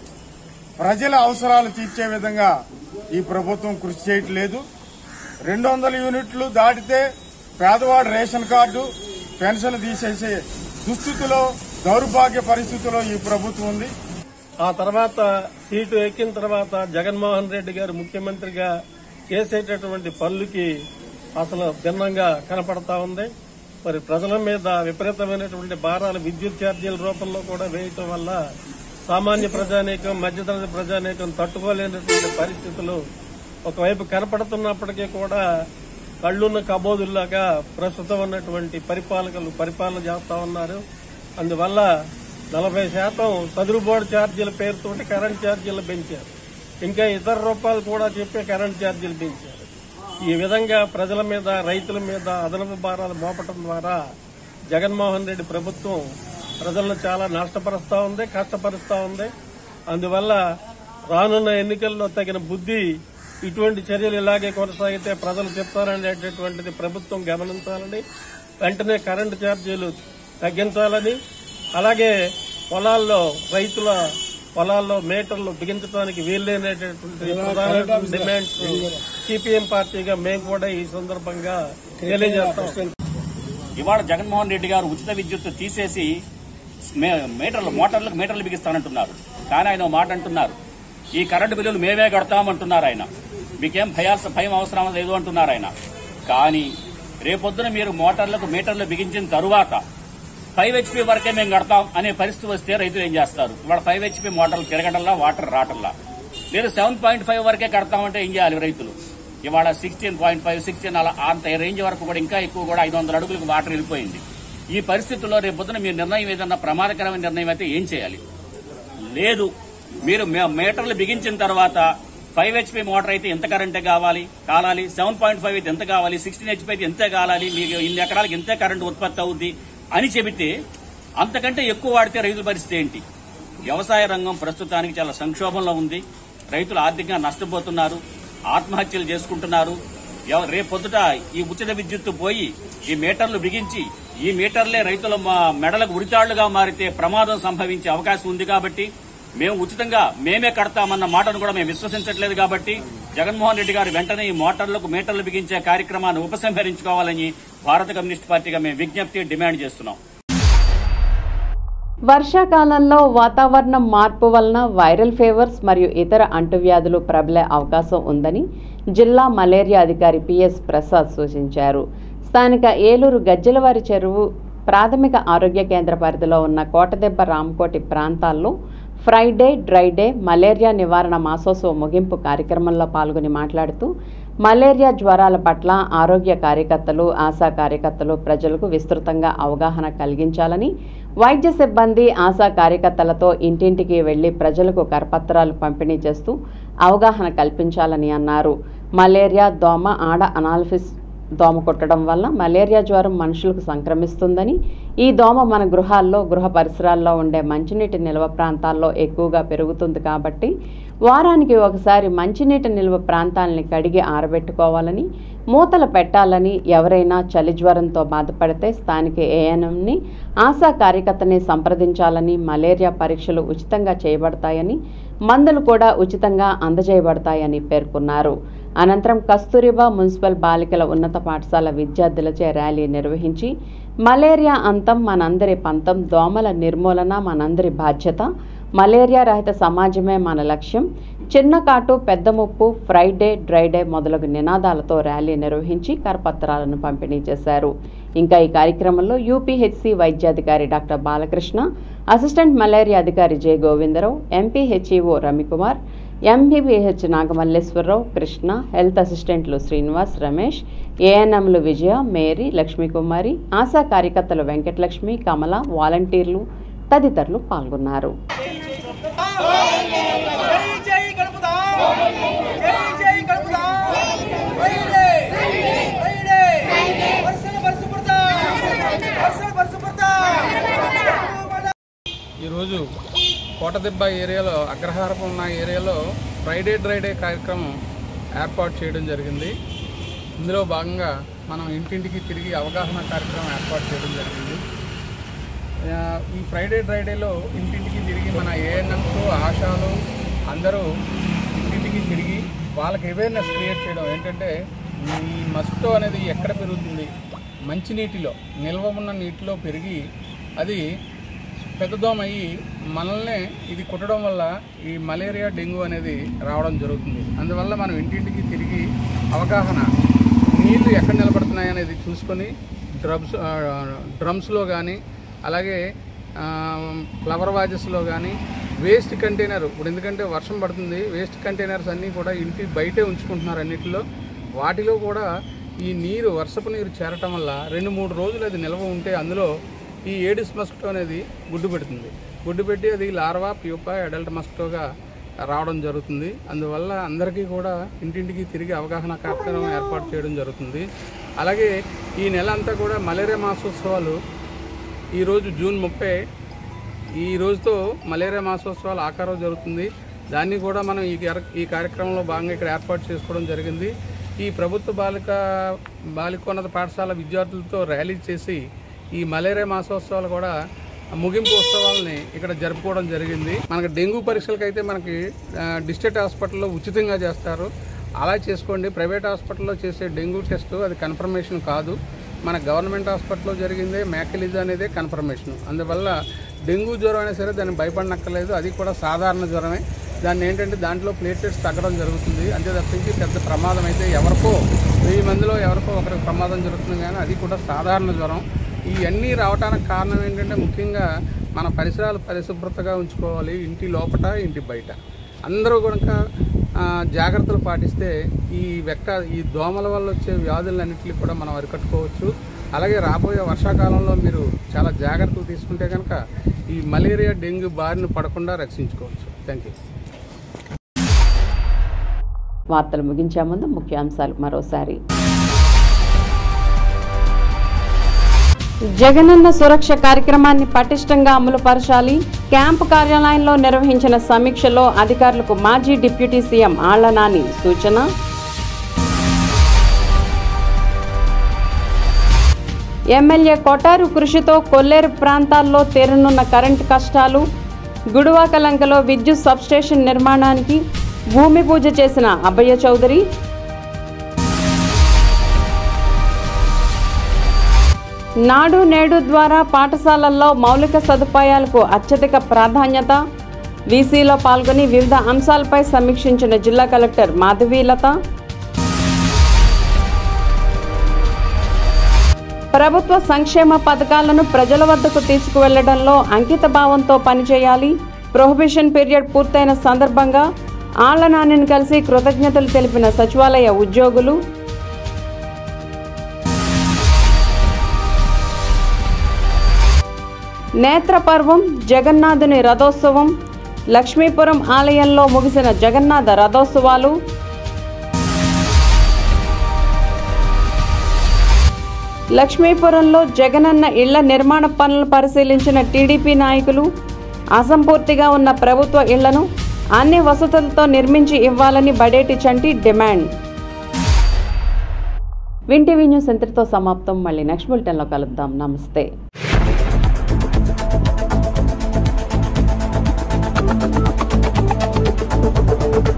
Speaker 15: ప్రజల అవసరాలు తీర్చే విధంగా ఈ ప్రభుత్వం కృషి చేయట్లేదు. రెండు వందల యూనిట్లు దాటితే పేదవాడు రేషన్ కార్డు, పెన్షన్ తీసేసే దుస్థితిలో, దౌర్భాగ్య పరిస్థితిలో ఈ ప్రభుత్వం ఉంది.
Speaker 3: ఆ తర్వాత సీటు ఎక్కిన తర్వాత జగన్మోహన్ రెడ్డి గారు ముఖ్యమంత్రిగా చేసేటటువంటి పనులకి అసలు భిన్నంగా కనపడతా ఉంది. మరి ప్రజల మీద విపరీతమైనటువంటి భారాలు విద్యుత్ ఛార్జీల రూపంలో కూడా వేయటం వల్ల సామాన్య ప్రజానీకం, మధ్యతరగతి ప్రజానీకం తట్టుకోలేనటువంటి పరిస్థితులు ఒకవైపు కనపడుతున్నప్పటికీ కూడా కళ్ళున్న కబోదుల్లాగా ప్రస్తుతం ఉన్నటువంటి పరిపాలకులు పరిపాలన చేస్తా ఉన్నారు. అందువల్ల నలభై శాతం సదురుబోర్డు ఛార్జీల పేరుతోటి కరెంట్ ఛార్జీలు పెంచారు. ఇంకా ఇతర రూపాయలు కూడా చెప్పి కరెంట్ ఛార్జీలు పెంచారు. ఈ విధంగా ప్రజల మీద, రైతుల మీద అదనపు భారాలు మోపటం ద్వారా జగన్మోహన్ రెడ్డి ప్రభుత్వం ప్రజలను చాలా నష్టపరుస్తా ఉంది, కష్టపరుస్తా ఉంది. అందువల్ల రానున్న ఎన్నికల్లో తగిన బుద్ధి, ఇటువంటి చర్యలు ఇలాగే కొనసాగితే ప్రజలు చెప్తారనేటటువంటిది ప్రభుత్వం గమనించాలని, వెంటనే కరెంటు ఛార్జీలు తగ్గించాలని, అలాగే పొలాల్లో రైతుల పొలాల్లో మీటర్లు బిగించడానికి వీల్లేనటువంటి ప్రధాన డిమాండ్స్ సిపిఎం పార్టీగా మేము కూడా ఈ సందర్భంగా తెలియజేస్తాం.
Speaker 22: ఇవాళ జగన్మోహన్ రెడ్డి గారు ఉచిత విద్యుత్ తీసేసి మీటర్లు మోటార్లకు మీటర్లు బిగిస్తానంటున్నారు. కానీ ఆయన మాట అంటున్నారు, ఈ కరెంటు బిల్లులు మేమే కడతామంటున్నారు ఆయన. మీకేం భయాల్సిన భయం అవసరం లేదు అంటున్నారు ఆయన. కానీ రేపొద్దున మీరు మోటార్లకు మీటర్లు బిగించిన తరువాత ఫైవ్ హెచ్పీ వరకే మేము కడతాం అనే పరిస్థితి వస్తే రైతులు ఏం చేస్తారు? ఇవాళ ఫైవ్ హెచ్పీ మోటార్లు తిరగటల్లా, వాటర్ రాటల్లా. మీరు సెవెన్ పాయింట్ ఫైవ్ వరకే కడతామంటే ఏం చేయాలి రైతులు? ఇవాళ సిక్స్టీన్ పాయింట్ ఫైవ్ సిక్స్టీన్ అలా అంత రేంజ్ వరకు కూడా ఇంకా ఎక్కువ కూడా ఐదు వందల అడుగులకు వాటర్ వెళ్ళిపోయింది. ఈ పరిస్థితుల్లో రేపొద్దున మీ నిర్ణయం ఏదన్నా ప్రమాదకరమైన నిర్ణయం అయితే ఏం చేయాలి? లేదు, మీరు మీటర్లు బిగించిన తర్వాత ఫైవ్ హెచ్పీ మోటార్ అయితే ఎంత కరెంటే కావాలి కావాలి సెవెన్ పాయింట్ ఫైవ్ అయితే ఎంత కావాలి, సిక్స్టీన్ హెచ్పీ అయితే ఎంత కావాలి, మీకు ఇన్ని ఎకరాలకు ఎంత కరెంటు ఉత్పత్తి అవుద్ది అని చెబితే అంతకంటే ఎక్కువ వాడితే రైతుల పరిస్థితి ఏంటి? వ్యవసాయ రంగం ప్రస్తుతానికి చాలా సంక్షోభంలో ఉంది. రైతులు ఆర్థికంగా నష్టపోతున్నారు, ఆత్మహత్యలు చేసుకుంటున్నారు. రేపు పొద్దుట ఈ ఉచిత విద్యుత్తు పోయి ఈ మీటర్లు బిగించి ఈ మీటర్లే రైతుల మెడలకు ఉరితాళ్లుగా మారితే ప్రమాదం సంభవించే అవకాశం ఉంది. కాబట్టి మేము ఉచితంగా మేమే కడతామన్న మాటను కూడా మేము విశ్వసించట్లేదు. కాబట్టి జగన్మోహన్ రెడ్డి గారు వెంటనే ఈ మోటార్లకు మీటర్లు బిగించే కార్యక్రమాన్ని ఉపసంహరించుకోవాలని భారత కమ్యూనిస్ట్ పార్టీగా మేము విజ్ఞప్తి డిమాండ్ చేస్తున్నాం.
Speaker 1: వర్షాకాలంలో వాతావరణం మార్పు వలన వైరల్ ఫీవర్స్ మరియు ఇతర అంటువ్యాధులు ప్రబలే అవకాశం ఉందని జిల్లా మలేరియా అధికారి పిఎస్ ప్రసాద్ సూచించారు. స్థానిక ఏలూరు గజ్జలవారి చెరువు ప్రాథమిక ఆరోగ్య కేంద్ర పరిధిలో ఉన్న కోటదెబ్బ రామకోటి ప్రాంతాల్లో ఫ్రైడే డ్రై డే మలేరియా నివారణ మాసోత్సవ ముగింపు కార్యక్రమంలో పాల్గొని మాట్లాడుతూ మలేరియా జ్వరాల పట్ల ఆరోగ్య కార్యకర్తలు ఆశా కార్యకర్తలు ప్రజలకు విస్తృతంగా అవగాహన కలిగించాలని, వైద్య సిబ్బంది ఆశా కార్యకర్తలతో ఇంటింటికి వెళ్లి ప్రజలకు కరపత్రాలు పంపిణీ చేస్తూ అవగాహన కల్పించాలని అన్నారు. మలేరియా దోమ ఆడ అనాల్ఫిస్ దోమ కొట్టడం వల్ల మలేరియా జ్వరం మనుషులకు సంక్రమిస్తుందని, ఈ దోమ మన గృహాల్లో గృహ పరిసరాల్లో ఉండే మంచినీటి నిల్వ ప్రాంతాల్లో ఎక్కువగా పెరుగుతుంది. కాబట్టి వారానికి ఒకసారి మంచినీటి నిల్వ ప్రాంతాలని కడిగి ఆరబెట్టుకోవాలని, మూతలు పెట్టాలని, ఎవరైనా చలి జ్వరంతో బాధపడితే స్థానిక ఏఎన్ఎంని ఆశా కార్యకర్తని సంప్రదించాలని, మలేరియా పరీక్షలు ఉచితంగా చేయబడతాయని, మందులు కూడా ఉచితంగా అందజేయబడతాయని పేర్కొన్నారు. అనంతరం కస్తూరిబా మున్సిపల్ బాలికల ఉన్నత పాఠశాల విద్యార్థులచే ర్యాలీ నిర్వహించి మలేరియా అంతం మనందరి పంతం, దోమల నిర్మూలన మనందరి బాధ్యత, మలేరియా రహిత సమాజమే మన లక్ష్యం, చిన్న కాటు పెద్ద ముప్పు, ఫ్రైడే డ్రై డే మొదలగు నినాదాలతో ర్యాలీ నిర్వహించి కరపత్రాలను పంపిణీ చేశారు. ఇంకా ఈ కార్యక్రమంలో యూపీహెచ్సి వైద్యాధికారి డాక్టర్ బాలకృష్ణ, అసిస్టెంట్ మలేరియా అధికారి J Govindarao, MPHEO Ravikumar, MBBH Nagamalleswararao, Krishna, health అసిస్టెంట్లు శ్రీనివాస్, రమేష్, ఏఎన్ఎంలు విజయ, మేరీ, లక్ష్మీకుమారి, ఆశా కార్యకర్తలు వెంకటలక్ష్మి, కమల, వాలంటీర్లు తదితరులు పాల్గొన్నారు.
Speaker 5: ఈరోజు కోటదెబ్బ ఏరియాలో అగ్రహారపు ఉన్న ఏరియాలో ఫ్రైడే డ్రై డే కార్యక్రమం ఏర్పాటు చేయడం జరిగింది. ఇందులో భాగంగా మనం ఇంటింటికి తిరిగి అవగాహన కార్యక్రమం ఏర్పాటు చేయడం జరిగింది. ఈ ఫ్రైడే డ్రై డేలో ఇంటింటికి తిరిగి మన ఏఎన్ఎంస్ ఆశాలు అందరూ ఇంటింటికి తిరిగి వాళ్ళకి అవేర్నెస్ క్రియేట్ చేయడం ఏంటంటే ఈ మస్కిటో అనేది ఎక్కడ పెరుగుతుంది, మంచినీటిలో నిల్వ ఉన్న నీటిలో పెరిగి అది పెద్దదోమ అయ్యి మనల్ని ఇది కుట్టడం వల్ల ఈ మలేరియా డెంగ్యూ అనేది రావడం జరుగుతుంది. అందువల్ల మనం ఇంటింటికి తిరిగి అవగాహన, నీళ్లు ఎక్కడ నిలబడుతున్నాయి అనేది చూసుకొని డ్రమ్స్ డ్రమ్స్లో కానీ అలాగే ఫ్లవర్ వాజెస్లో కానీ వేస్ట్ కంటైనర్, ఇప్పుడు ఎందుకంటే వర్షం పడుతుంది, వేస్ట్ కంటైనర్స్ అన్నీ కూడా ఇంటి బయటే ఉంచుకుంటున్నారు అన్నిటిలో. వాటిలో కూడా ఈ నీరు వర్షపు నీరు చేరటం వల్ల రెండు మూడు రోజులు అది నిల్వ ఉంటే అందులో ఈ ఏడిస్ మస్కిటో అనేది గుడ్డు పెడుతుంది. గుడ్డు పెట్టి అది లార్వా, ప్యూపా, అడల్ట్ మస్కిటోగా రావడం జరుగుతుంది. అందువల్ల అందరికీ కూడా ఇంటింటికి తిరిగి అవగాహన కార్యక్రమం ఏర్పాటు చేయడం జరుగుతుంది. అలాగే ఈ నెల అంతా కూడా మలేరియా మాసోత్సవాలు ఈరోజు జూన్ ముప్పై ఈ రోజుతో మలేరియా మాసోత్సవాలు ఆకారం జరుగుతుంది. దాన్ని కూడా మనం ఈ ఈ కార్యక్రమంలో భాగంగా ఇక్కడ ఏర్పాటు చేసుకోవడం జరిగింది. ఈ ప్రభుత్వ బాలిక బాలికోన్నత పాఠశాల విద్యార్థులతో ర్యాలీ చేసి ఈ మలేరియా మాసోత్సవాలు కూడా ముగింపు ఉత్సవాలని ఇక్కడ జరుపుకోవడం జరిగింది. మనకి డెంగ్యూ పరీక్షలకు అయితే మనకి డిస్ట్రిక్ట్ హాస్పిటల్లో ఉచితంగా చేస్తారు. అలా చేసుకోండి. ప్రైవేట్ హాస్పిటల్లో చేసే డెంగ్యూ టెస్ట్ అది కన్ఫర్మేషన్ కాదు. మన గవర్నమెంట్ హాస్పిటల్లో జరిగిందే మ్యాకిలిజా అనేదే కన్ఫర్మేషన్. అందువల్ల డెంగ్యూ జ్వరం అయినా సరే దాన్ని భయపడనక్కర్లేదు. అది కూడా సాధారణ జ్వరమే. దాన్ని ఏంటంటే దాంట్లో ప్లేట్లెట్స్ తగ్గడం జరుగుతుంది. అంతే తప్పించి పెద్ద ప్రమాదం అయితే ఎవరికో వెయ్యి మందిలో ఎవరికో ఒకరికి ప్రమాదం జరుగుతుంది, కానీ అది కూడా సాధారణ జ్వరం. ఇవన్నీ రావడానికి కారణం ఏంటంటే ముఖ్యంగా మన పరిసరాలు పరిశుభ్రతగా ఉంచుకోవాలి. ఇంటి లోపల ఇంటి బయట అందరూ కనుక జాగ్రత్తలు పాటిస్తే ఈ వెక్ట ఈ దోమల వల్ల వచ్చే వ్యాధులన్నింటినీ కూడా మనం అరికట్టుకోవచ్చు. అలాగే రాబోయే వర్షాకాలంలో మీరు చాలా జాగ్రత్తలు తీసుకుంటే కనుక ఈ మలేరియా డెంగ్యూ బారిన పడకుండా రక్షించుకోవచ్చు. Thank you.
Speaker 1: వార్తలు ముగించే ముందు ముఖ్యాంశాలు మరోసారి. జగనన్న సురక్ష కార్యక్రమాన్ని పటిష్టంగా అమలు పరచాలి. క్యాంపు కార్యాలయంలో నిర్వహించిన సమీక్షలో అధికారులకు మాజీ డిప్యూటీ సీఎం ఆళ్ల నాని సూచన. ఎమ్మెల్యే కొటారు కృషితో కొల్లేరు ప్రాంతాల్లో తీరనున్న కరెంటు కష్టాలు. గుడివాకలంకలో విద్యుత్ సబ్స్టేషన్ నిర్మాణానికి భూమి పూజ చేసిన అభయ చౌదరి. నాడు నేడు ద్వారా పాఠశాలల్లో మౌలిక సదుపాయాలకు అత్యధిక ప్రాధాన్యత. వీసీలో పాల్గొని వివిధ అంశాలపై సమీక్షించిన జిల్లా కలెక్టర్ మాధవీలత. ప్రభుత్వ సంక్షేమ పథకాలను ప్రజల వద్దకు తీసుకువెళ్లడంలో అంకిత భావంతో పనిచేయాలి. ప్రొహిబిషన్ పీరియడ్ పూర్తయిన సందర్భంగా ఆళ్ల నానిని కలిసి కృతజ్ఞతలు తెలిపిన సచివాలయ ఉద్యోగులు. నేత్రపర్వం జగన్నాథుని రథోత్సవం. లక్ష్మీపురం ఆలయంలో ముగిసిన జగన్నాథ రథోత్సవాలు. లక్ష్మీపురంలో జగనన్న ఇళ్ల నిర్మాణ పనులు పరిశీలించిన టీడీపీ నాయకులు. అసంపూర్తిగా ఉన్న ప్రభుత్వ ఇళ్లను అన్ని వసతులతో నిర్మించి ఇవ్వాలని Badeti Chanti demand. Win TV news ఇంతటితో సమాప్తం. మళ్ళీ నెక్స్ట్ బులెటిన్లో కలుద్దాం. నమస్తే.
Speaker 6: Thank you.